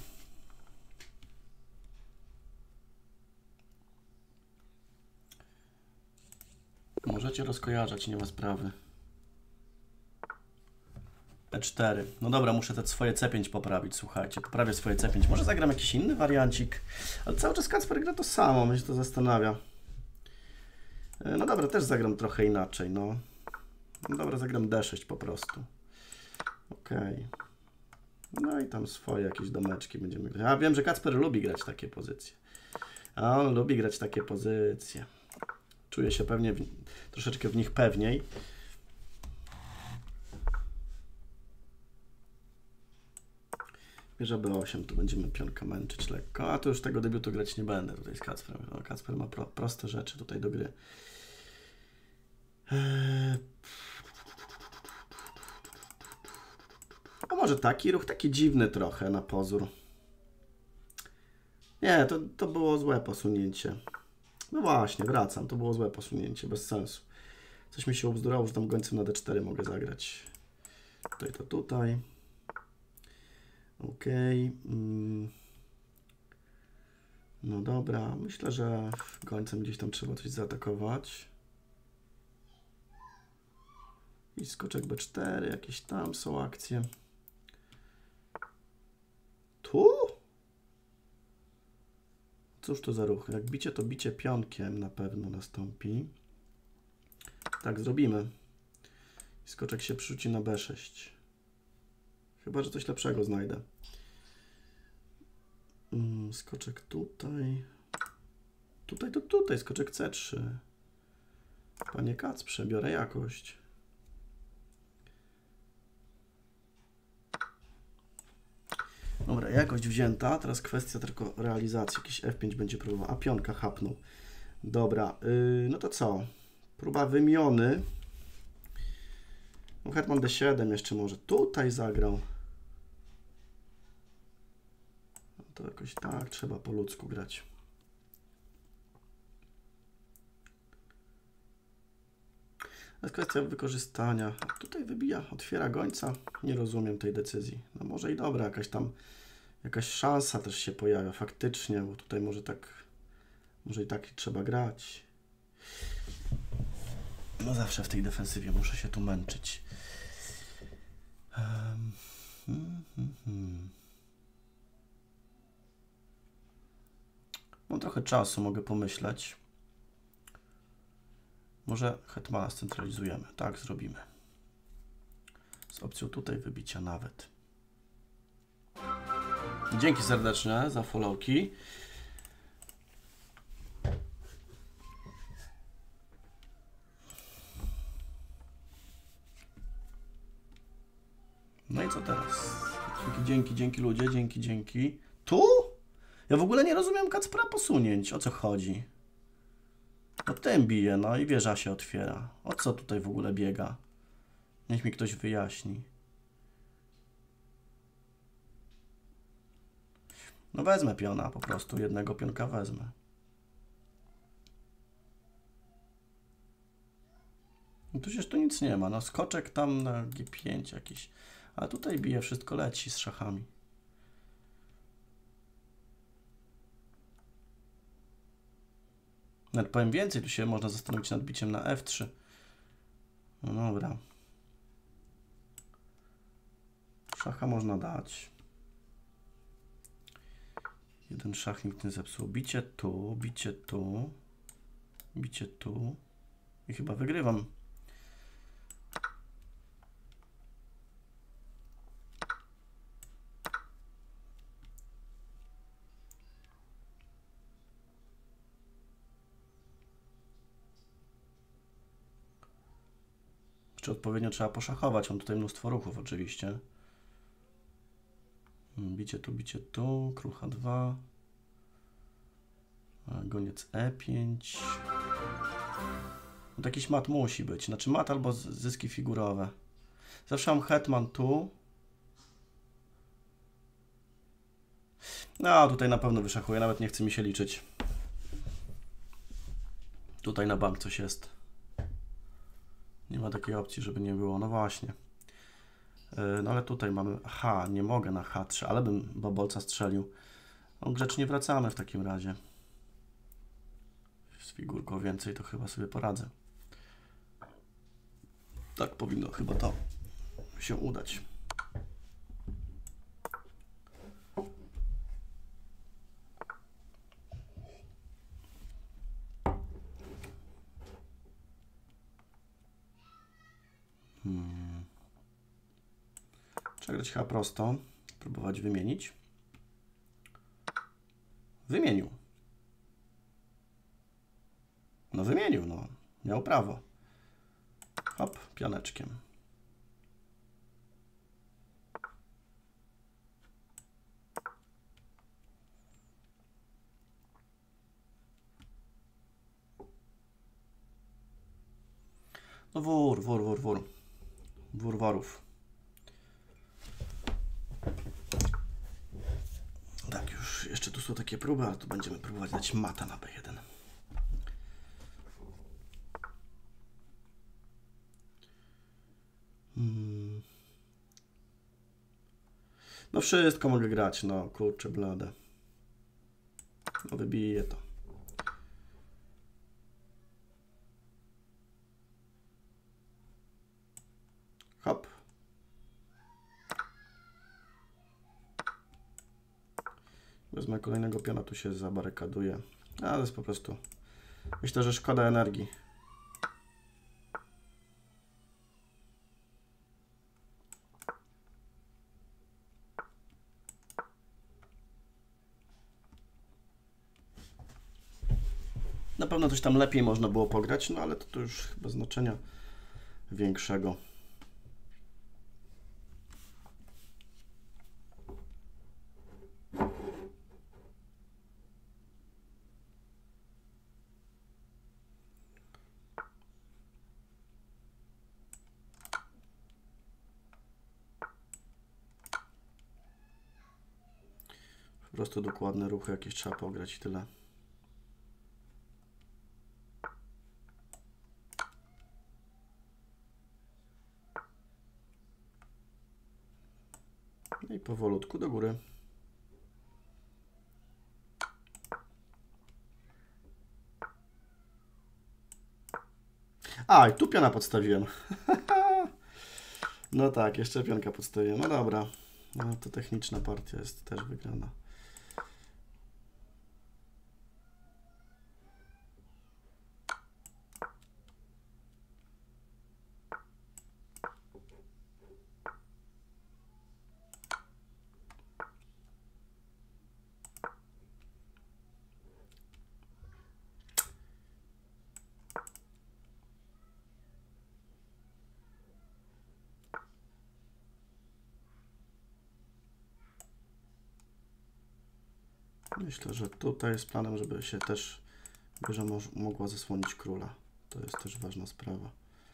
[SPEAKER 1] Możecie rozkojarzać, nie ma sprawy. E4. No dobra, muszę te swoje C5 poprawić, słuchajcie. Poprawię swoje C5. Może zagram jakiś inny wariancik, ale cały czas Kacper gra to samo, mnie się to zastanawia. No dobra, też zagram trochę inaczej, no. No dobra, zagram D6 po prostu. Okej. No i tam swoje jakieś domeczki będziemy grać. A wiem, że Kacper lubi grać takie pozycje. A on lubi grać takie pozycje. Czuję się pewnie troszeczkę w nich pewniej. Bierze B8, tu będziemy pionkę męczyć lekko. A to już tego debiutu grać nie będę tutaj z Kacprem. No, Kacper ma proste rzeczy tutaj do gry. A może taki ruch, taki dziwny trochę na pozór. Nie, to było złe posunięcie. No właśnie, wracam. To było złe posunięcie, bez sensu. Coś mi się ubzdurało, że tam gońcem na D4 mogę zagrać. Tutaj to tutaj. Ok. No dobra, myślę, że gońcem gdzieś tam trzeba coś zaatakować. I skoczek B4, jakieś tam są akcje. Tu? Cóż to za ruch? Jak bicie, to bicie pionkiem na pewno nastąpi. Tak, zrobimy. Skoczek się przerzuci na B6. Chyba, że coś lepszego znajdę. Skoczek tutaj. Tutaj to tutaj. Skoczek C3. Panie Kacprze, biorę jakość. Dobra, jakość wzięta. Teraz kwestia tylko realizacji. Jakiś F5 będzie próbował. A pionka chapnął. Dobra, no to co? Próba wymiony. No, hetman D7 jeszcze może tutaj zagrał. No to jakoś tak trzeba po ludzku grać. To jest kwestia wykorzystania. Tutaj wybija, otwiera gońca. Nie rozumiem tej decyzji. No może i dobra, jakaś szansa też się pojawia faktycznie, bo tutaj może i tak trzeba grać. No zawsze w tej defensywie muszę się tu męczyć. Mam trochę czasu, mogę pomyśleć. Może hetmana scentralizujemy. Tak, zrobimy. Z opcją tutaj wybicia nawet. Dzięki serdecznie za followki. No i co teraz? Dzięki ludzie, dzięki. Tu? Ja w ogóle nie rozumiem Kacpra posunięć. O co chodzi? No tym bije, no i wieża się otwiera. O co tutaj w ogóle biega? Niech mi ktoś wyjaśni. No wezmę piona po prostu, jednego pionka wezmę. No tu się tu nic nie ma, no skoczek tam na G5 jakiś. A tutaj bije, wszystko leci z szachami. Nawet powiem więcej, tu się można zastanowić nad biciem na F3. No dobra. Szacha można dać. Jeden szach nikt nie zepsuł. Bicie tu, bicie tu, bicie tu. I chyba wygrywam. Czy odpowiednio trzeba poszachować? Mam tutaj mnóstwo ruchów oczywiście. Bicie tu, krucha 2. Goniec E5. No to jakiś mat musi być. Znaczy mat albo zyski figurowe. Zawsze mam hetman tu. No tutaj na pewno wyszachuję. Nawet nie chce mi się liczyć. Tutaj na bank coś jest. Nie ma takiej opcji, żeby nie było. No właśnie. No ale tutaj mamy... Aha, nie mogę na H3, ale bym babolca strzelił. No grzecznie wracamy w takim razie. Z figurką więcej to chyba sobie poradzę. Tak powinno chyba to się udać. Trzeba grać chyba prosto. Próbować wymienić. Wymienił. No wymienił, no. Miał prawo. Hop, pioneczkiem. No wór. Wór worów. Tak, już jeszcze tu są takie próby, ale tu będziemy próbować dać mata na B1. No wszystko mogę grać, no kurczę blade. No wybiję to. Hop. Wezmę kolejnego piona, tu się zabarykaduje. Ale jest po prostu... Myślę, że szkoda energii. Na pewno coś tam lepiej można było pograć, no ale to już chyba znaczenia większego. Po prostu dokładne ruchy jakieś trzeba pograć i tyle. No i powolutku do góry. A, i tu piona podstawiłem. No tak, jeszcze pionka podstawiłem. No dobra. No to techniczna partia jest też wygrana. Myślę, że tutaj jest planem, żeby się też wieża mogła zasłonić króla. To jest też ważna sprawa.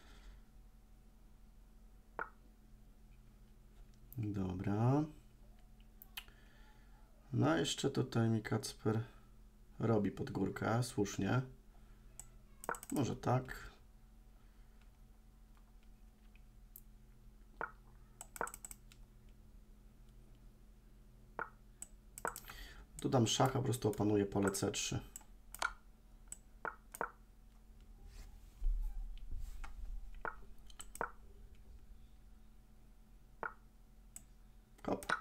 [SPEAKER 1] Dobra. No jeszcze tutaj mi Kacper robi pod górkę, słusznie. Może tak. Tu dam szacha, po prostu opanuję pole C3. Hop.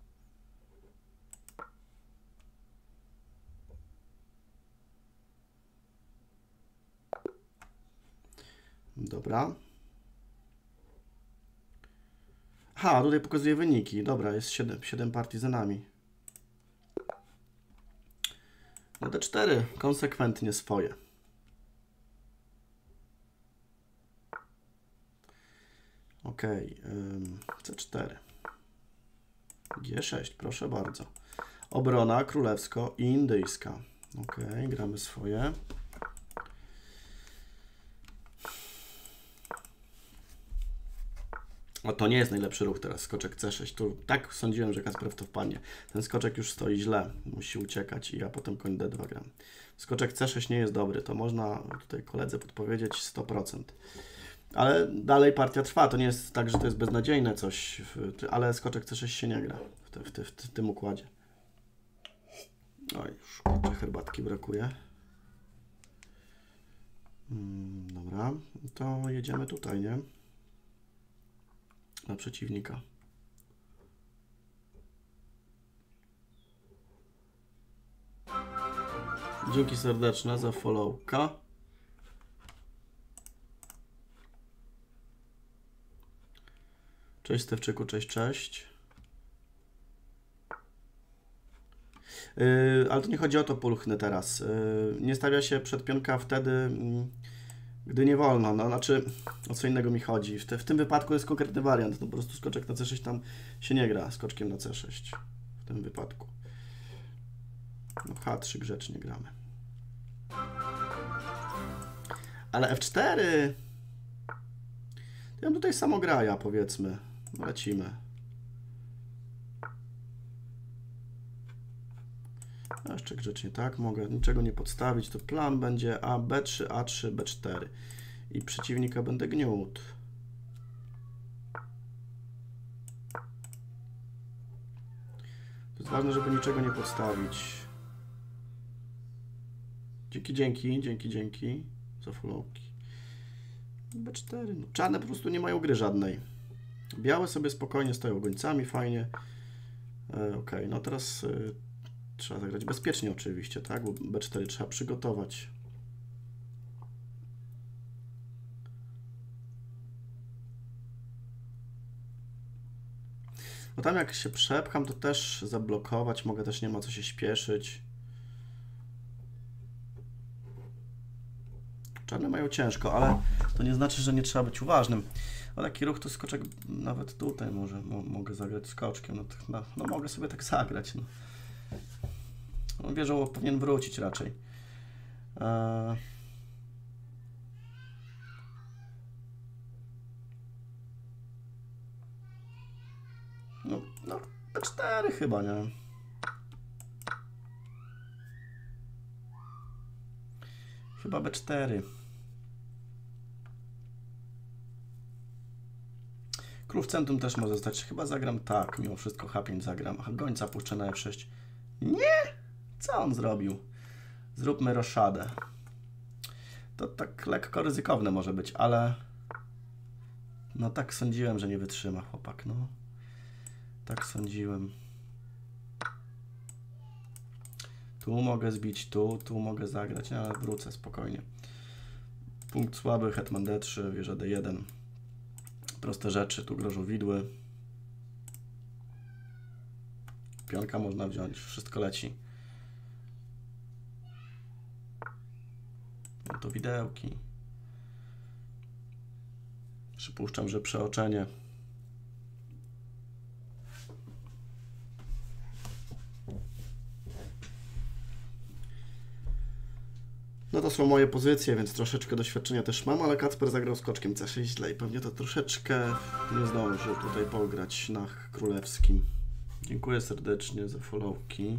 [SPEAKER 1] Dobra. Ha, tutaj pokazuje wyniki. Dobra, jest 7 partii za nami. No D4 konsekwentnie swoje. Ok, C4. G6, proszę bardzo. Obrona królewsko-indyjska. Ok, gramy swoje. O, to nie jest najlepszy ruch teraz, skoczek C6. Tu tak sądziłem, że Kacper w to wpadnie. Ten skoczek już stoi źle, musi uciekać i ja potem koń D2 gram. Skoczek C6 nie jest dobry, to można tutaj koledze podpowiedzieć 100%. Ale dalej partia trwa, to nie jest tak, że to jest beznadziejne coś, ale skoczek C6 się nie gra w tym układzie. Oj, już kurczę, herbatki brakuje. Dobra, to jedziemy tutaj, nie? Na przeciwnika. Dzięki serdeczne za followka. Cześć Stewczyku, cześć, cześć. Ale to nie chodzi o to pulchny teraz. Nie stawia się przedpionka wtedy, gdy nie wolno. No, znaczy, o co innego mi chodzi. W tym wypadku jest konkretny wariant. No, po prostu skoczek na C6 tam się nie gra skoczkiem na C6. W tym wypadku. No, H3 grzecznie gramy. Ale F4... Ja mam tutaj samograja, powiedzmy. Lecimy. Jeszcze grzecznie, tak? Mogę niczego nie podstawić. To plan będzie A, B3, A3, B4. I przeciwnika będę gniótł. To jest ważne, żeby niczego nie podstawić. Dzięki za followki. B4. No, czarne po prostu nie mają gry żadnej. Białe sobie spokojnie stoją gońcami, fajnie. Ok, no teraz trzeba zagrać bezpiecznie oczywiście, tak? Bo B4 trzeba przygotować. No tam jak się przepcham, to też zablokować mogę, też nie ma co się śpieszyć. Czarne mają ciężko, ale to nie znaczy, że nie trzeba być uważnym. O taki ruch to skoczek nawet tutaj mogę zagrać skoczkiem. No mogę sobie tak zagrać. No. No, wieżą powinien wrócić raczej. No, B4 chyba, nie? Chyba B4. Król w centrum też może zostać. Chyba zagram tak, mimo wszystko H5 zagram. A gońca puszczę na F6. Nie! Co on zrobił? Zróbmy roszadę. To tak lekko ryzykowne może być, ale... No tak sądziłem, że nie wytrzyma chłopak, no. Tak sądziłem. Tu mogę zbić, tu mogę zagrać, no, ale wrócę spokojnie. Punkt słaby, hetman D3, wieża D1. Proste rzeczy, tu grożą widły. Pionka można wziąć, wszystko leci. No to widełki. Przypuszczam, że przeoczenie. No to są moje pozycje, więc troszeczkę doświadczenia też mam, ale Kacper zagrał skoczkiem C6 źle i pewnie to troszeczkę nie zdążył tutaj pograć na królewskim. Dziękuję serdecznie za followki.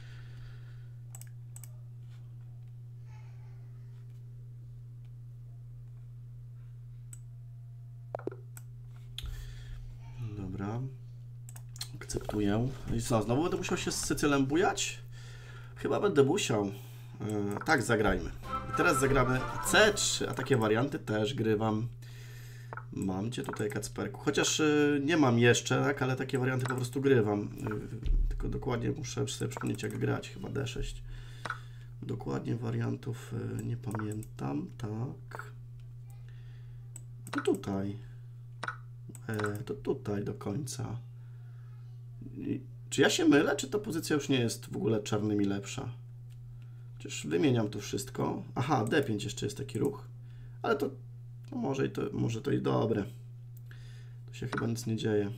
[SPEAKER 1] Dobra. Akceptuję. I co, znowu będę musiał się z Sycylem bujać? Chyba będę musiał. Tak, zagrajmy. I teraz zagramy C3, a takie warianty też grywam. Mam cię tutaj, Kacperku. Chociaż nie mam jeszcze, tak, ale takie warianty po prostu grywam. Tylko dokładnie muszę sobie przypomnieć, jak grać. Chyba D6. Dokładnie wariantów nie pamiętam. Tak. To tutaj. To tutaj do końca. Czy ja się mylę, czy ta pozycja już nie jest w ogóle czarnymi lepsza? Przecież wymieniam to wszystko. Aha, D5 jeszcze jest taki ruch. Ale to, no może to i dobre. Tu się chyba nic nie dzieje.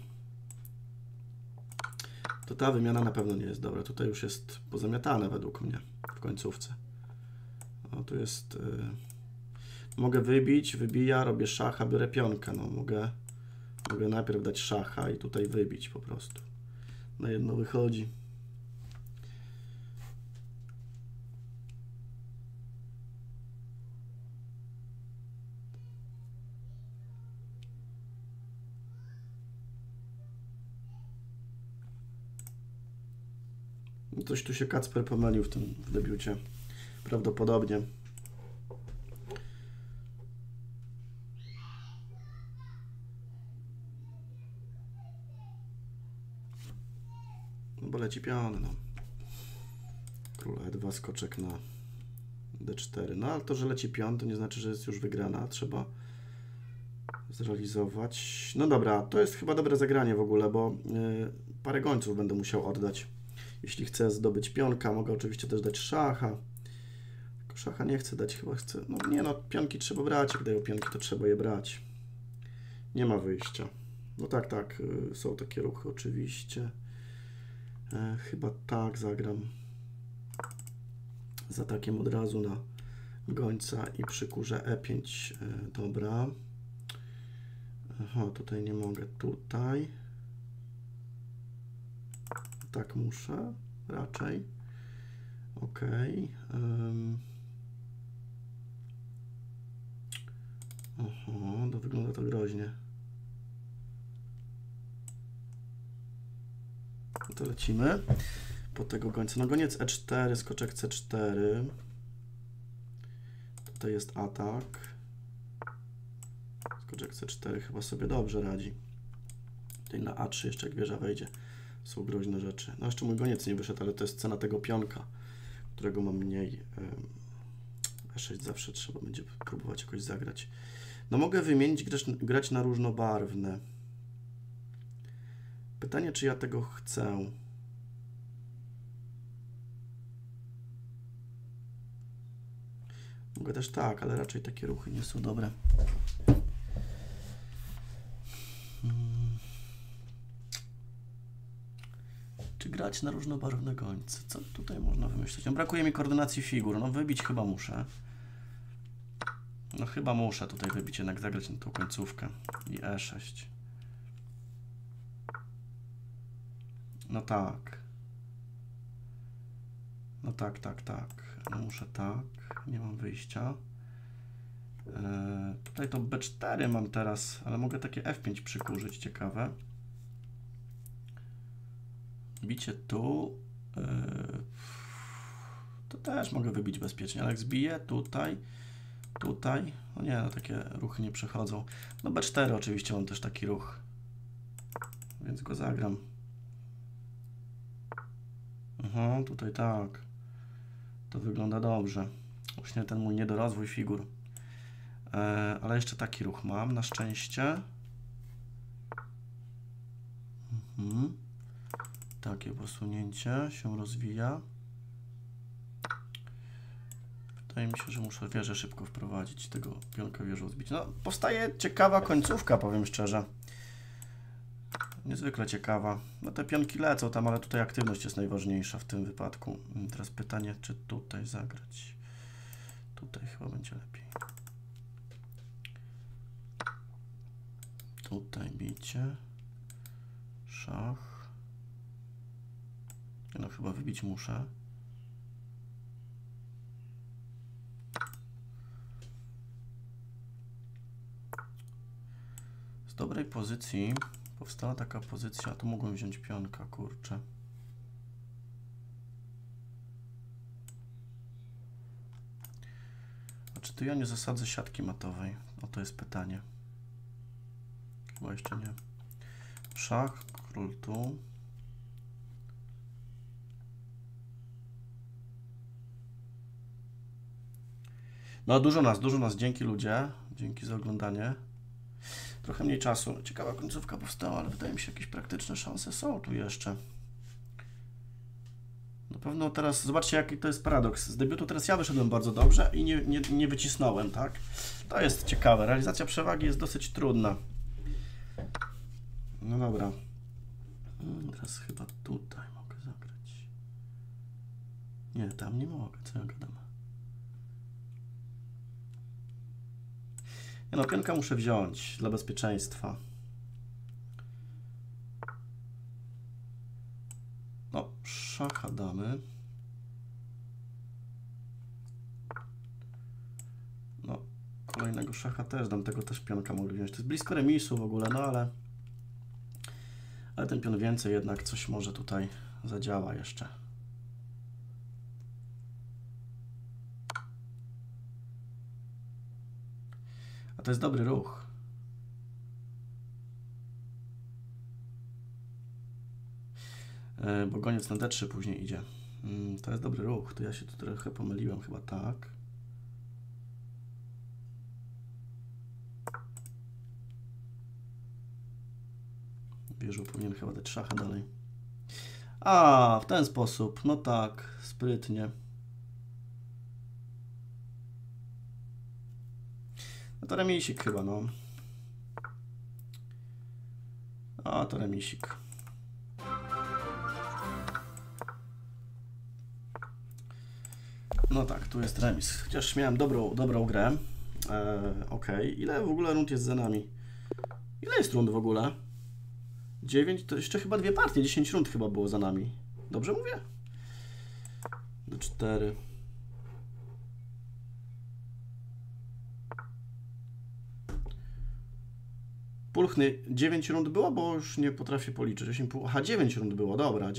[SPEAKER 1] To ta wymiana na pewno nie jest dobra. Tutaj już jest pozamiatane według mnie w końcówce. O, tu jest... Mogę wybić, wybija, robię szacha, biorę pionkę. No, mogę najpierw dać szacha i tutaj wybić po prostu. Na jedno wychodzi. Coś tu się Kacper pomylił w debiucie. Prawdopodobnie. No bo leci pion, no. Król E2, skoczek na D4. No ale to, że leci pion, to nie znaczy, że jest już wygrana. Trzeba zrealizować. No dobra, to jest chyba dobre zagranie w ogóle, bo parę gońców będę musiał oddać. Jeśli chcę zdobyć pionka, mogę oczywiście też dać szacha. Tylko szacha nie chcę dać, chyba chcę... No nie no, pionki trzeba brać, jak dają pionki, to trzeba je brać. Nie ma wyjścia. No tak, tak, są takie ruchy oczywiście. Chyba tak zagram. Z atakiem od razu na gońca i przy kurze E5. Dobra. Aha, tutaj nie mogę. Tutaj. Tak muszę. Raczej. Ok. Aha, to wygląda to groźnie. No to lecimy po tego gońca. No goniec E4, skoczek C4. Tutaj jest atak. Skoczek C4 chyba sobie dobrze radzi. Tutaj na A3 jeszcze jak wieża wejdzie. Są groźne rzeczy. No jeszcze mój goniec nie wyszedł, ale to jest cena tego pionka, którego mam mniej. E6 zawsze trzeba będzie próbować jakoś zagrać. No mogę wymienić, grać na różnobarwne. Pytanie, czy ja tego chcę. Mogę też tak, ale raczej takie ruchy nie są dobre. Czy grać na różnobarwne gońce? Co tutaj można wymyślić? No, brakuje mi koordynacji figur. No wybić chyba muszę. No chyba muszę tutaj wybić, jednak zagrać na tą końcówkę. I E6. No tak. No tak. No muszę tak. Nie mam wyjścia. Tutaj to B4 mam teraz, ale mogę takie F5 przykurzyć. Ciekawe. Bicie tu. To też mogę wybić bezpiecznie, ale jak zbiję tutaj. No nie, no takie ruchy nie przechodzą. No B4 oczywiście mam też taki ruch. Więc go zagram. Aha, tutaj tak. To wygląda dobrze. Właśnie ten mój niedorozwój figur. Ale jeszcze taki ruch mam, na szczęście. Takie posunięcie się rozwija. Wydaje mi się, że muszę wieżę szybko wprowadzić, tego pionka wieżą zbić. No, powstaje ciekawa końcówka, powiem szczerze. Niezwykle ciekawa. No te pionki lecą tam, ale tutaj aktywność jest najważniejsza w tym wypadku. Teraz pytanie, czy tutaj zagrać. Tutaj chyba będzie lepiej. Tutaj bicie. Szach. No chyba wybić muszę. Z dobrej pozycji powstała taka pozycja, tu mogłem wziąć pionka, kurczę. A czy tu ja nie zasadzę siatki matowej? O, to jest pytanie. Chyba jeszcze nie. Szach, król tu. No dużo nas, dzięki ludzie. Dzięki za oglądanie. Trochę mniej czasu. Ciekawa końcówka powstała, ale wydaje mi się, jakieś praktyczne szanse są tu jeszcze. Na pewno teraz, zobaczcie jaki to jest paradoks. Z debiutu teraz ja wyszedłem bardzo dobrze i nie wycisnąłem, tak? To jest ciekawe. Realizacja przewagi jest dosyć trudna. No dobra. Teraz chyba tutaj mogę zagrać. Nie, tam nie mogę. Co ja gadam? Nie no, pionka muszę wziąć dla bezpieczeństwa. No, szacha damy. No, kolejnego szacha też dam, tego też pionka mogę wziąć. To jest blisko remisu w ogóle, no ale ten pion więcej jednak coś może tutaj zadziała jeszcze. A to jest dobry ruch. Bo goniec na D3 później idzie. To jest dobry ruch. To ja się tu trochę pomyliłem, chyba tak. Wieżą powinien chyba dać szacha dalej. A, w ten sposób. No tak, sprytnie. No to remisik chyba, no. A, to remisik. No tak, tu jest remis. Chociaż miałem dobrą grę. Ok. Ile w ogóle rund jest za nami? Ile jest rund w ogóle? 9, to jeszcze chyba 2 partie. 10 rund chyba było za nami. Dobrze mówię? Do 4. Pulchny 9 rund było, bo już nie potrafię policzyć. 8,5. Aha, 9 rund było. Dobra,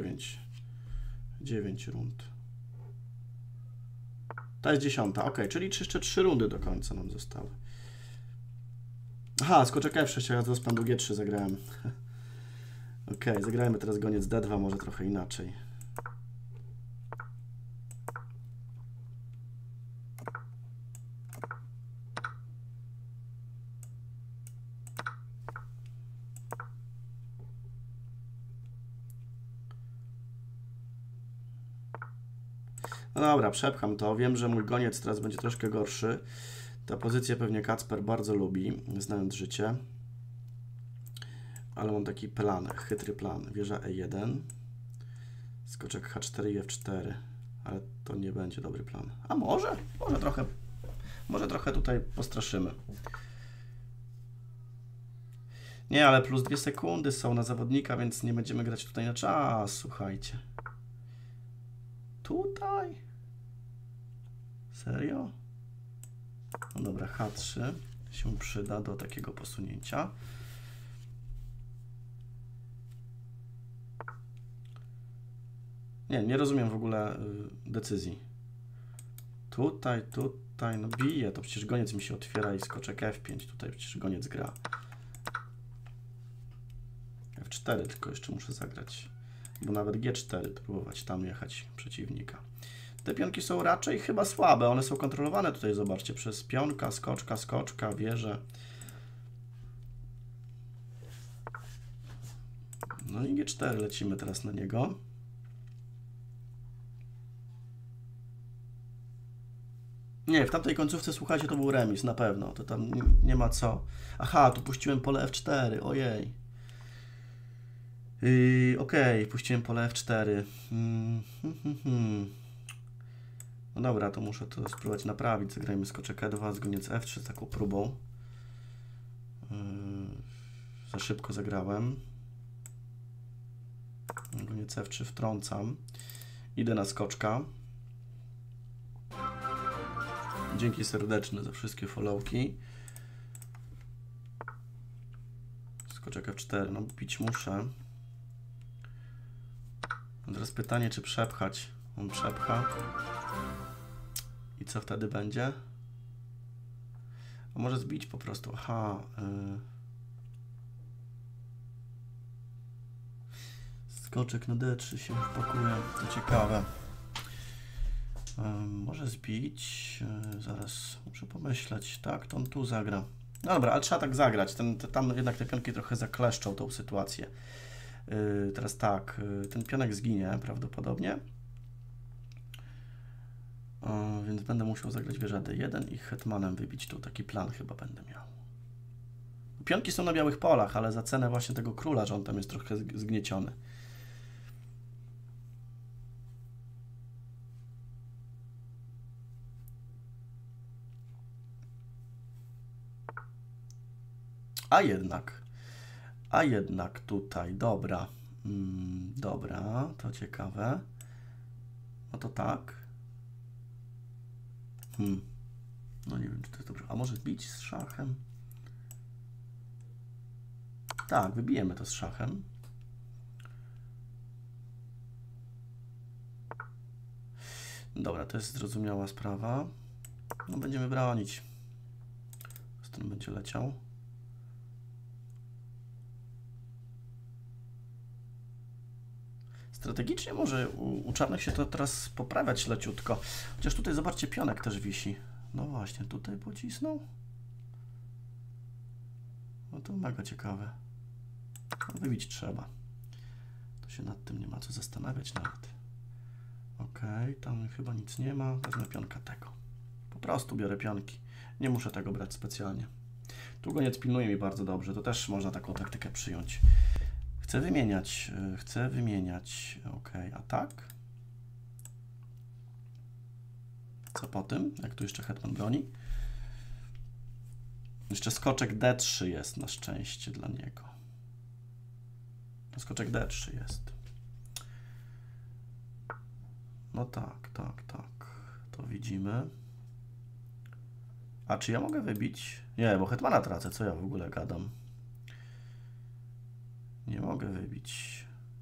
[SPEAKER 1] 9 rund. To jest 10. Ok, czyli jeszcze 3 rundy do końca nam zostały. Aha, skoczek F6, a ja z pandu G3 zagrałem. Ok, zagrajmy teraz goniec D2, może trochę inaczej. No dobra, przepcham to. Wiem, że mój goniec teraz będzie troszkę gorszy. Ta pozycja pewnie Kacper bardzo lubi, znając życie. Ale mam taki plan, chytry plan. Wieża E1, skoczek H4 i F4. Ale to nie będzie dobry plan. A może? Może trochę tutaj postraszymy. Nie, ale plus 2 sekundy są na zawodnika, więc nie będziemy grać tutaj na czas, słuchajcie. tutaj? Serio? No dobra, H3 się przyda do takiego posunięcia. Nie rozumiem w ogóle decyzji. Tutaj, no bije, to przecież goniec mi się otwiera i skoczek F5, tutaj przecież goniec gra. F4 tylko jeszcze muszę zagrać, bo nawet G4 próbować tam jechać przeciwnika. Te pionki są raczej chyba słabe, one są kontrolowane tutaj, zobaczcie, przez pionka, skoczka, wieżę. No i G4 lecimy teraz na niego. Nie, w tamtej końcówce, słuchajcie, to był remis, na pewno, to tam nie ma co. Aha, tu puściłem pole F4, ojej. Okej, puściłem pole F4. No dobra, to muszę to spróbować naprawić. Zagrajmy skoczek E2 z goniec F3 z taką próbą. Za szybko zagrałem. Goniec F3 wtrącam. Idę na skoczka. Dzięki serdeczne za wszystkie followki. Skoczek F4, no bić muszę. A teraz pytanie, czy przepchać. On przepcha. I co wtedy będzie? A może zbić po prostu? Aha. Skoczek na D3 się wpakuje. To ciekawe. Może zbić. Zaraz muszę pomyśleć. Tak, to on tu zagra. No dobra, ale trzeba tak zagrać. Tam jednak te pionki trochę zakleszczą tą sytuację. Teraz tak, ten pionek zginie prawdopodobnie. Więc będę musiał zagrać wieżę D1 i hetmanem wybić tu. Taki plan chyba będę miał. Pionki są na białych polach, ale za cenę właśnie tego króla, że on tam jest trochę zgnieciony. A jednak tutaj, dobra. Dobra, to ciekawe. No to tak. No nie wiem, czy to jest dobrze. A może zbić z szachem? Tak, wybijemy to z szachem. Dobra, to jest zrozumiała sprawa. No będziemy bronić. Ten będzie leciał. Strategicznie może u czarnych się to teraz poprawiać leciutko. Chociaż tutaj zobaczcie, pionek też wisi. No właśnie, tutaj pocisnął. No to mega ciekawe. No, wybić trzeba. To się nad tym nie ma co zastanawiać nawet. Ok, tam chyba nic nie ma. Wezmę pionka tego. Po prostu biorę pionki. Nie muszę tego brać specjalnie. Tu goniec pilnuje mi bardzo dobrze. To też można taką taktykę przyjąć. Chcę wymieniać. Ok, a tak? Co po tym? Jak tu jeszcze hetman broni? Jeszcze skoczek D3 jest na szczęście dla niego. Skoczek D3 jest. No tak. To widzimy. A czy ja mogę wybić? Nie, bo hetmana tracę. Co ja w ogóle gadam? Nie mogę wybić.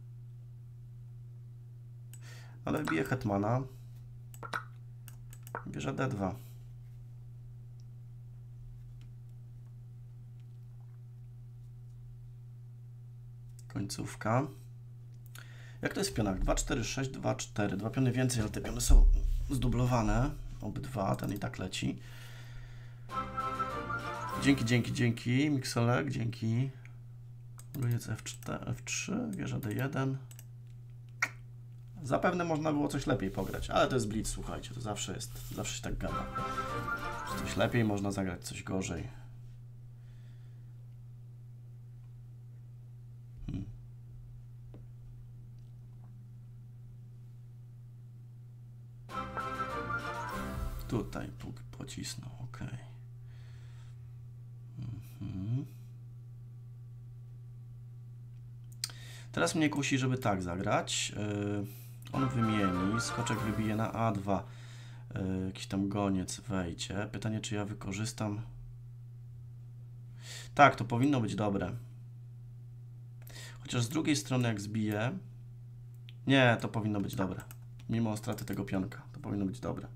[SPEAKER 1] Ale wybiję hetmana. Bierze D2. Końcówka. Jak to jest w pionach? 2, 4, 6, 2, 4. Dwa piony więcej, ale te piony są zdublowane. Obydwa, ten i tak leci. Dzięki, Miksolek, dzięki. Goniec F3, wieża D1. Zapewne można było coś lepiej pograć, ale to jest blitz, słuchajcie, to zawsze się tak gada. Coś lepiej, można zagrać coś gorzej. Tutaj pocisnął, ok. Teraz mnie kusi, żeby tak zagrać. On wymieni, skoczek wybije na A2. Jakiś tam goniec wejdzie. Pytanie, czy ja wykorzystam... Tak, to powinno być dobre. Chociaż z drugiej strony jak zbiję... Nie, to powinno być dobre. Mimo straty tego pionka. To powinno być dobre.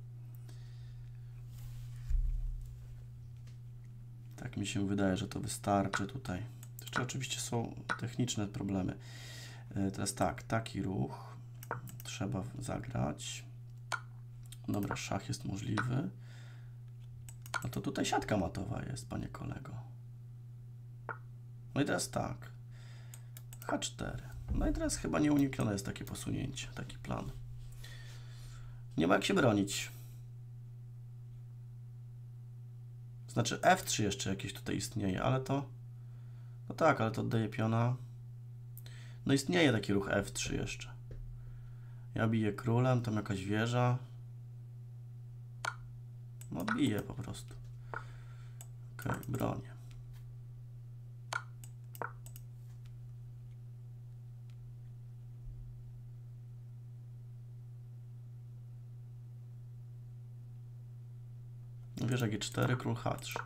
[SPEAKER 1] Tak mi się wydaje, że to wystarczy tutaj. Jeszcze oczywiście są techniczne problemy. Teraz tak, taki ruch trzeba zagrać. Dobra, szach jest możliwy. No to tutaj siatka matowa jest, panie kolego. No i teraz tak. H4. No i teraz chyba nieuniknione jest takie posunięcie, taki plan. Nie ma jak się bronić. Znaczy F3 jeszcze jakieś tutaj istnieje, ale to... No tak, ale to oddaje piona. No istnieje taki ruch F3 jeszcze. Ja biję królem, tam jakaś wieża. No biję po prostu. Okej, bronię. Wieża G4, król H3.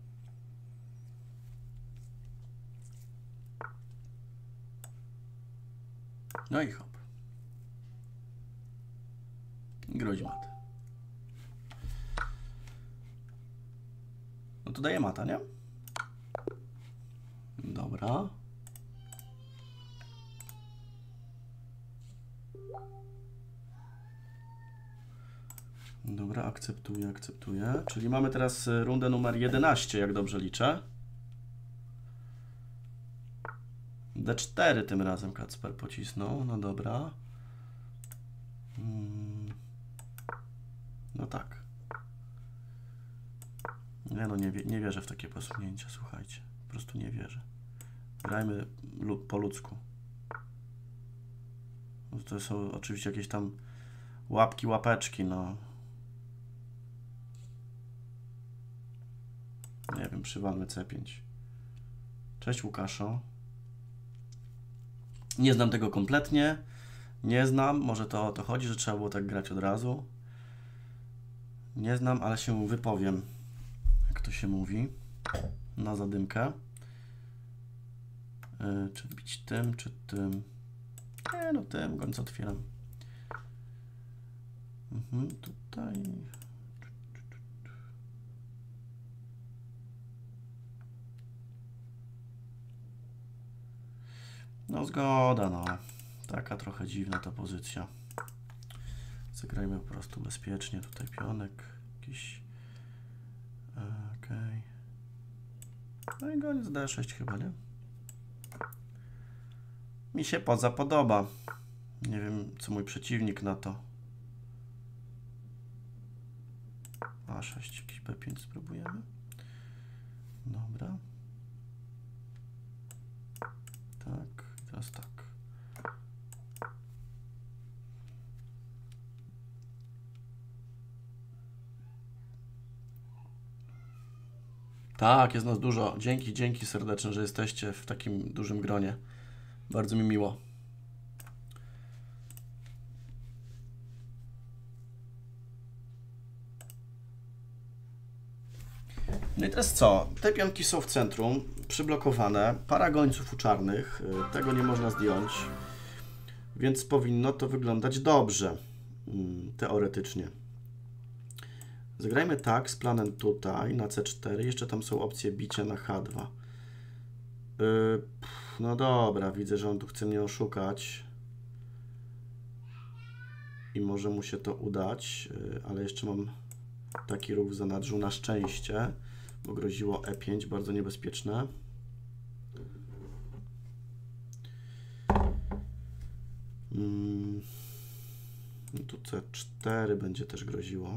[SPEAKER 1] No i hop. Grozi mat. No to daje mata, nie? Dobra. Dobra, akceptuję, akceptuję. Czyli mamy teraz rundę numer 11, jak dobrze liczę. D4 tym razem Kacper pocisnął. No dobra. No tak. Nie no, nie wierzę w takie posunięcia, słuchajcie. Po prostu nie wierzę. Grajmy po ludzku. To są oczywiście jakieś tam łapki, łapeczki, no. Nie wiem, przywalmy C5. Cześć Łukaszo. Nie znam tego kompletnie. Nie znam, może to o to chodzi, że trzeba było tak grać od razu. Nie znam, ale się wypowiem, jak to się mówi, na zadymkę. Czy bić tym, czy tym? Nie, no tym, gońca otwieram. Tutaj... No zgoda, no. Taka trochę dziwna ta pozycja. Zagrajmy po prostu bezpiecznie. Tutaj pionek jakiś. Okej. No i goniec D6 chyba, nie? Mi się poza podoba. Nie wiem, co mój przeciwnik na to. A6, jakiś B5 spróbujemy. Dobra. Tak, teraz tak. Tak, jest nas dużo. Dzięki serdeczne, że jesteście w takim dużym gronie. Bardzo mi miło. No i teraz co? Te pionki są w centrum, przyblokowane, para gońców u czarnych, tego nie można zdjąć, więc powinno to wyglądać dobrze, teoretycznie. Zagrajmy tak, z planem tutaj, na C4, jeszcze tam są opcje bicia na H2. No dobra, widzę, że on tu chce mnie oszukać i może mu się to udać, ale jeszcze mam taki ruch w zanadrzu na szczęście, bo groziło E5, bardzo niebezpieczne. Tu C4 będzie też groziło.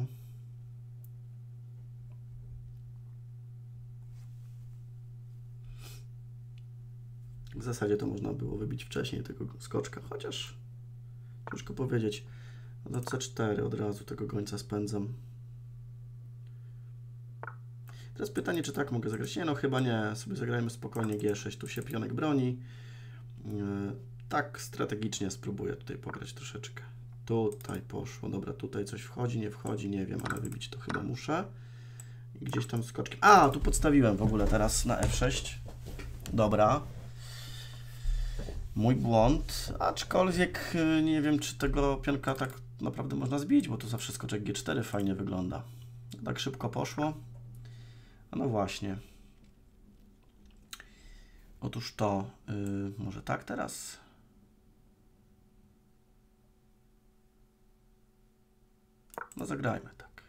[SPEAKER 1] W zasadzie to można było wybić wcześniej tego skoczka, chociaż ciężko powiedzieć. Do C4 od razu tego gońca spędzam. Teraz pytanie, czy tak mogę zagrać? Nie, no chyba nie. Sobie zagrajmy spokojnie G6. Tu się pionek broni. Tak strategicznie spróbuję tutaj pograć troszeczkę. Tutaj poszło. Dobra, tutaj coś wchodzi, nie wchodzi, nie wiem, ale wybić to chyba muszę. I gdzieś tam skoczki. A, tu podstawiłem w ogóle teraz na F6. Dobra. Mój błąd, aczkolwiek nie wiem, czy tego pionka tak naprawdę można zbić, bo tu zawsze skoczek G4 fajnie wygląda. Tak szybko poszło. A no właśnie. Otóż to, może tak teraz? No zagrajmy tak.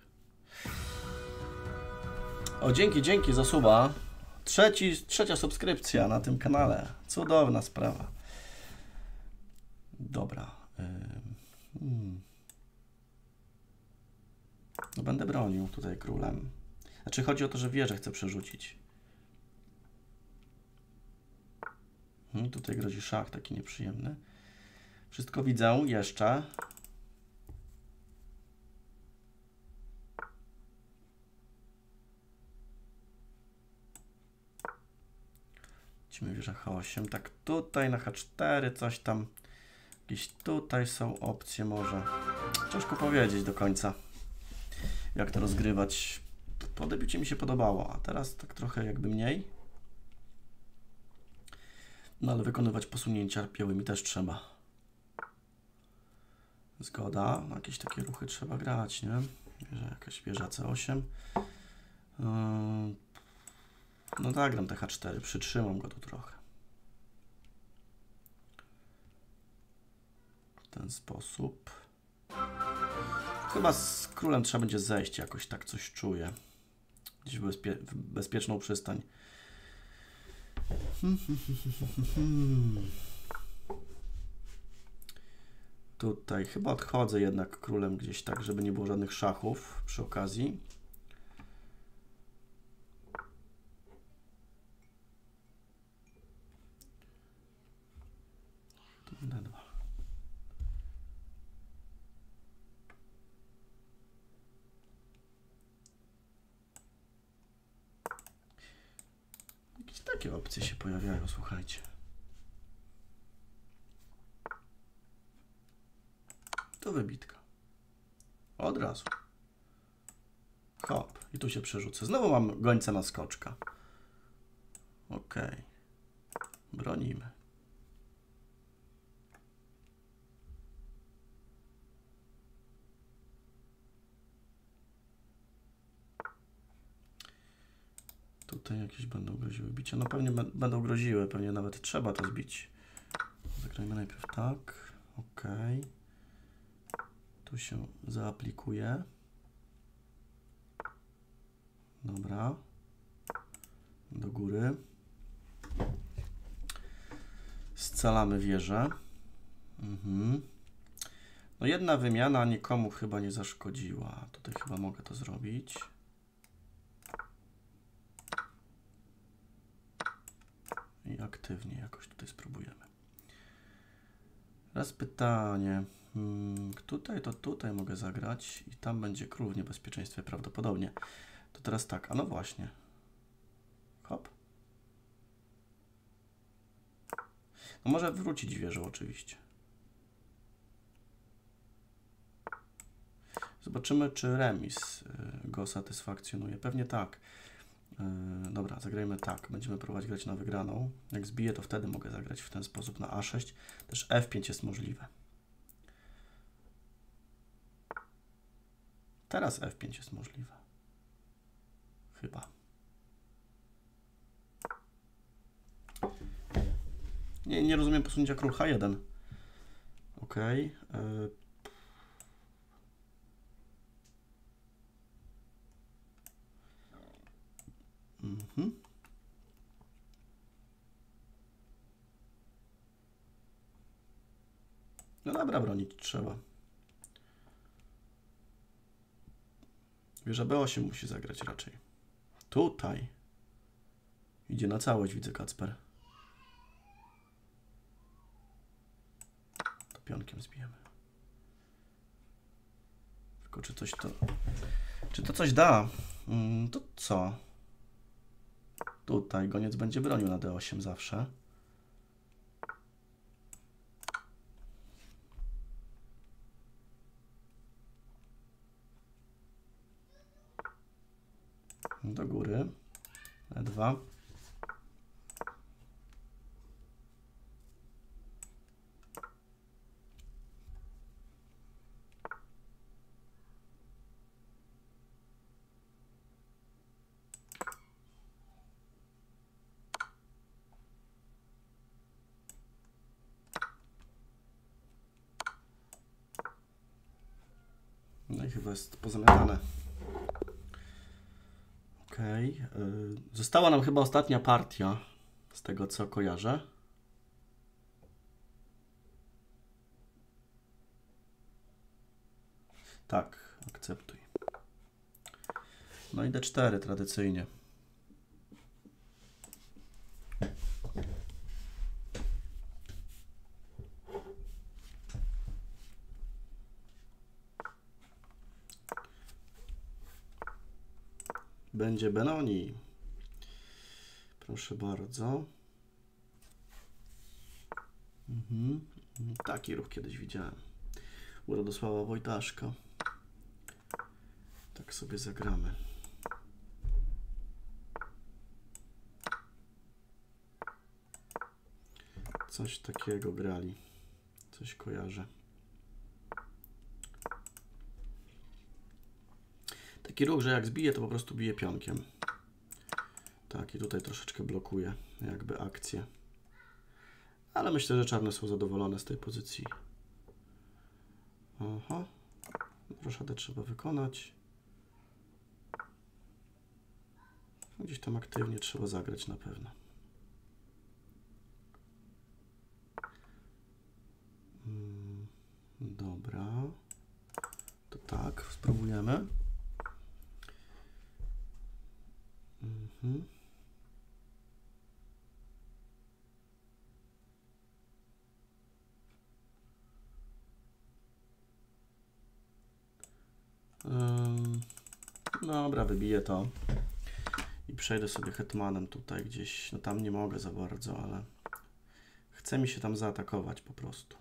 [SPEAKER 1] O, dzięki za suba. Trzecia subskrypcja na tym kanale. Cudowna sprawa. Dobra. No będę bronił tutaj królem. Znaczy chodzi o to, że wieżę chcę przerzucić. Tutaj grozi szach taki nieprzyjemny. Wszystko widzę jeszcze. Lecimy wieża H8. Tak tutaj na H4 coś tam. Jakieś tutaj są opcje może. Ciężko powiedzieć do końca, jak to rozgrywać. Po debiucie mi się podobało, a teraz tak trochę jakby mniej. No ale wykonywać posunięcia białymi też trzeba. Zgoda. Jakieś takie ruchy trzeba grać, nie? Jakaś wieża C8. No tak, gram TH4. Przytrzymam go tu trochę. W ten sposób. Chyba z królem trzeba będzie zejść jakoś, tak coś czuję. Gdzieś w bezpieczną przystań. Tutaj chyba odchodzę jednak królem gdzieś tak, żeby nie było żadnych szachów przy okazji. D2. Jakieś takie opcje się pojawiają, słuchajcie. To wybitka. Od razu. Hop. I tu się przerzucę. Znowu mam gońca na skoczka. Ok. Bronimy. Tutaj jakieś będą groziły bicia. No pewnie będą groziły. Pewnie nawet trzeba to zbić. Zagrajmy najpierw tak. Ok. Tu się zaaplikuje. Dobra. Do góry. Scalamy wieżę. No jedna wymiana nikomu chyba nie zaszkodziła. Tutaj chyba mogę to zrobić. I aktywnie jakoś tutaj spróbujemy. Raz pytanie. Tutaj to tutaj mogę zagrać i tam będzie król w niebezpieczeństwie prawdopodobnie. To teraz tak, a no właśnie. Hop. No może wrócić wieżą oczywiście. Zobaczymy, czy remis go satysfakcjonuje. Pewnie tak. Dobra, zagrajmy tak. Będziemy próbować grać na wygraną. Jak zbiję, to wtedy mogę zagrać w ten sposób na A6. Też F5 jest możliwe. Teraz F5 jest możliwe. Chyba. Nie rozumiem posunięcia król H1. Ok. No dobra, bronić trzeba. Wieża B8 musi zagrać raczej. Tutaj. Idzie na całość, widzę, Kacper. To pionkiem zbijemy. Tylko czy coś to... Czy to coś da? To co? Tutaj goniec będzie bronił na D8 zawsze. Do góry. E2. No i chyba jest pozamiatane. Ok. Została nam chyba ostatnia partia, z tego co kojarzę. Tak, akceptuj. No i D4 tradycyjnie. Będzie Benoni. Proszę bardzo. Taki ruch kiedyś widziałem u Radosława Wojtaszka. Tak sobie zagramy. Coś takiego grali. Coś kojarzę. Taki ruch, że jak zbije, to po prostu bije pionkiem. Tak, i tutaj troszeczkę blokuje jakby akcję. Ale myślę, że czarne są zadowolone z tej pozycji. Aha. Roszadę trzeba wykonać. Gdzieś tam aktywnie trzeba zagrać na pewno. Dobra. To tak, spróbujemy. Dobra, wybiję to i przejdę sobie hetmanem tutaj gdzieś. No tam nie mogę za bardzo, ale chce mi się tam zaatakować po prostu.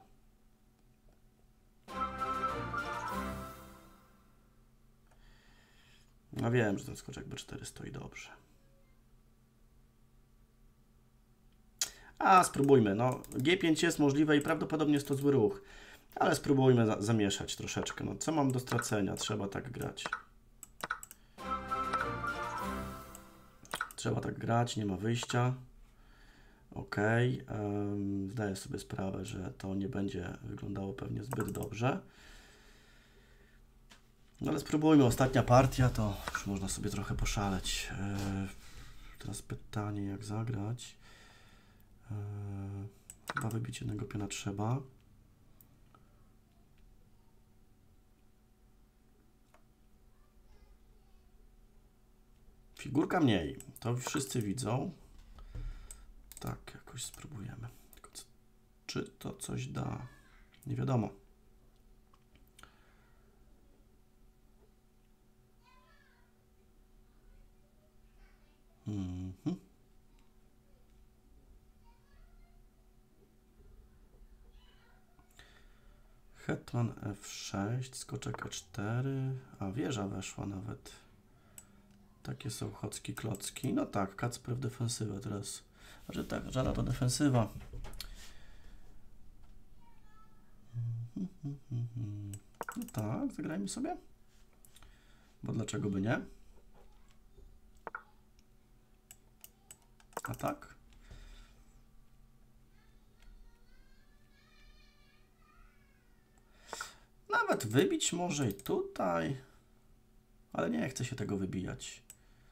[SPEAKER 1] No wiem, że ten skoczek B4 stoi dobrze. A spróbujmy. No, G5 jest możliwe i prawdopodobnie jest to zły ruch. Ale spróbujmy zamieszać troszeczkę. No, co mam do stracenia? Trzeba tak grać. Trzeba tak grać, nie ma wyjścia. Ok. Zdaję sobie sprawę, że to nie będzie wyglądało pewnie zbyt dobrze. No ale spróbujmy. Ostatnia partia, to już można sobie trochę poszaleć. Teraz pytanie, jak zagrać. Chyba wybić jednego piona trzeba. Figurka mniej. To wszyscy widzą. Tak, jakoś spróbujemy. Tylko czy to coś da? Nie wiadomo. Hetman F6, skoczek E4, a wieża weszła nawet. Takie są chocki klocki. No tak, Kacper w defensywę teraz. Znaczy tak, żadna to defensywa. No tak, zagrajmy sobie. Bo dlaczego by nie? A tak? Nawet wybić może i tutaj. Ale nie chcę się tego wybijać.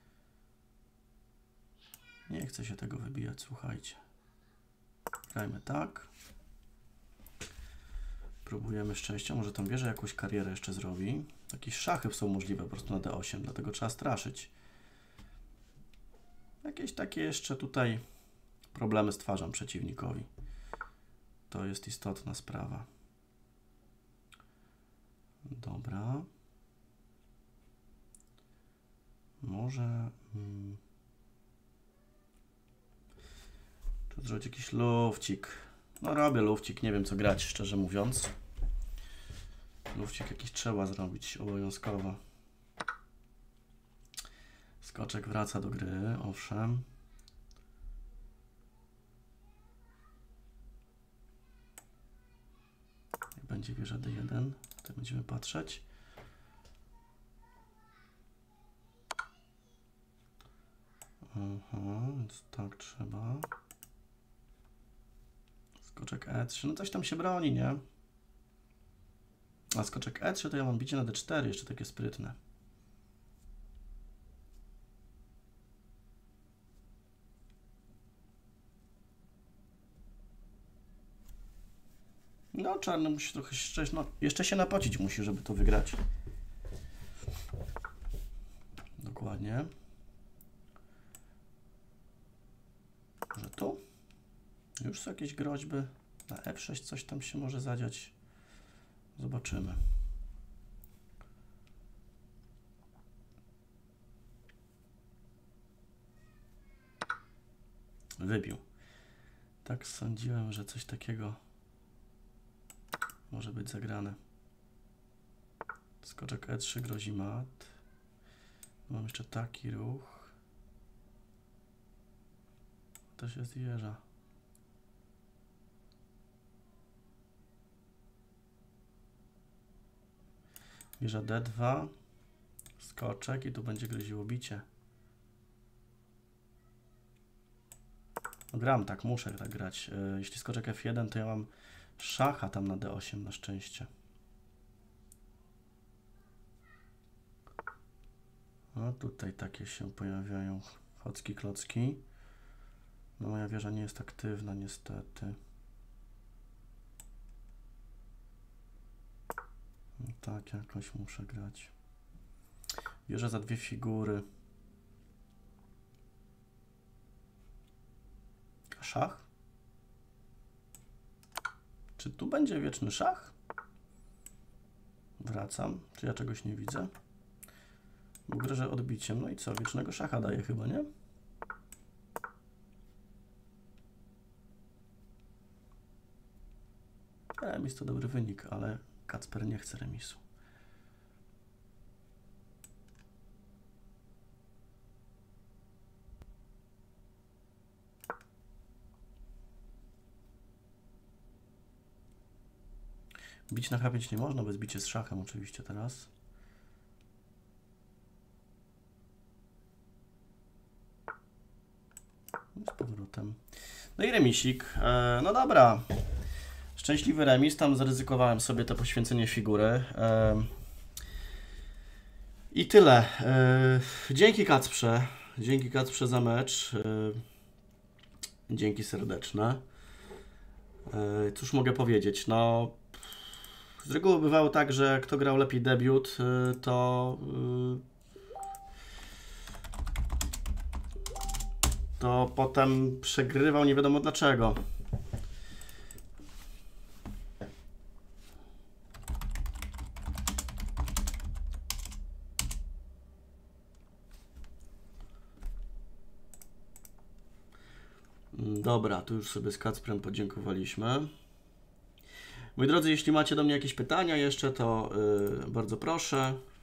[SPEAKER 1] Nie chcę się tego wybijać, słuchajcie. Grajmy tak. Próbujemy szczęścia. Może tam wieża jakąś karierę jeszcze zrobi. Jakieś szachy są możliwe po prostu na D8, dlatego trzeba straszyć. Jakieś takie jeszcze tutaj problemy stwarzam przeciwnikowi. To jest istotna sprawa. Dobra. Może... Czy zrobić jakiś lufcik? No robię lufcik, nie wiem co grać, szczerze mówiąc. Lufcik jakiś trzeba zrobić obowiązkowo. Skoczek wraca do gry, owszem. Jak będzie wieża D1, to będziemy patrzeć. Więc tak trzeba. Skoczek E3, no coś tam się broni, nie? A skoczek E3 to ja mam bicie na D4, jeszcze takie sprytne. No, czarny musi trochę jeszcze się napocić musi, żeby to wygrać. Dokładnie. Może tu? Już są jakieś groźby. Na F6 coś tam się może zadziać. Zobaczymy. Wybił. Tak sądziłem, że coś takiego może być zagrane. Skoczek E3 grozi mat. Mam jeszcze taki ruch. Też jest wieża. Wieża D2. Skoczek i tu będzie groziło bicie. No gram tak, muszę tak grać. Jeśli skoczek F1, to ja mam szacha tam na D8 na szczęście. No tutaj takie się pojawiają chocki klocki. No moja wieża nie jest aktywna niestety. No tak jakoś muszę grać. Wieża za dwie figury. Szach? Czy tu będzie wieczny szach? Wracam. Czy ja czegoś nie widzę? Grożę odbiciem. No i co? Wiecznego szacha daje chyba, nie? Remis to dobry wynik, ale Kacper nie chce remisu. Bić na H5 nie można, bez bicie z szachem oczywiście teraz. Z powrotem. No i remisik. No dobra. Szczęśliwy remis. Tam zaryzykowałem sobie to poświęcenie figury. I tyle. Dzięki Kacprze. Dzięki Kacprze za mecz. Dzięki serdeczne. Cóż mogę powiedzieć? No, z reguły bywało tak, że kto grał lepiej debiut, to potem przegrywał nie wiadomo dlaczego. Dobra, tu już sobie z Kacprem podziękowaliśmy. Moi drodzy, jeśli macie do mnie jakieś pytania jeszcze, to bardzo proszę.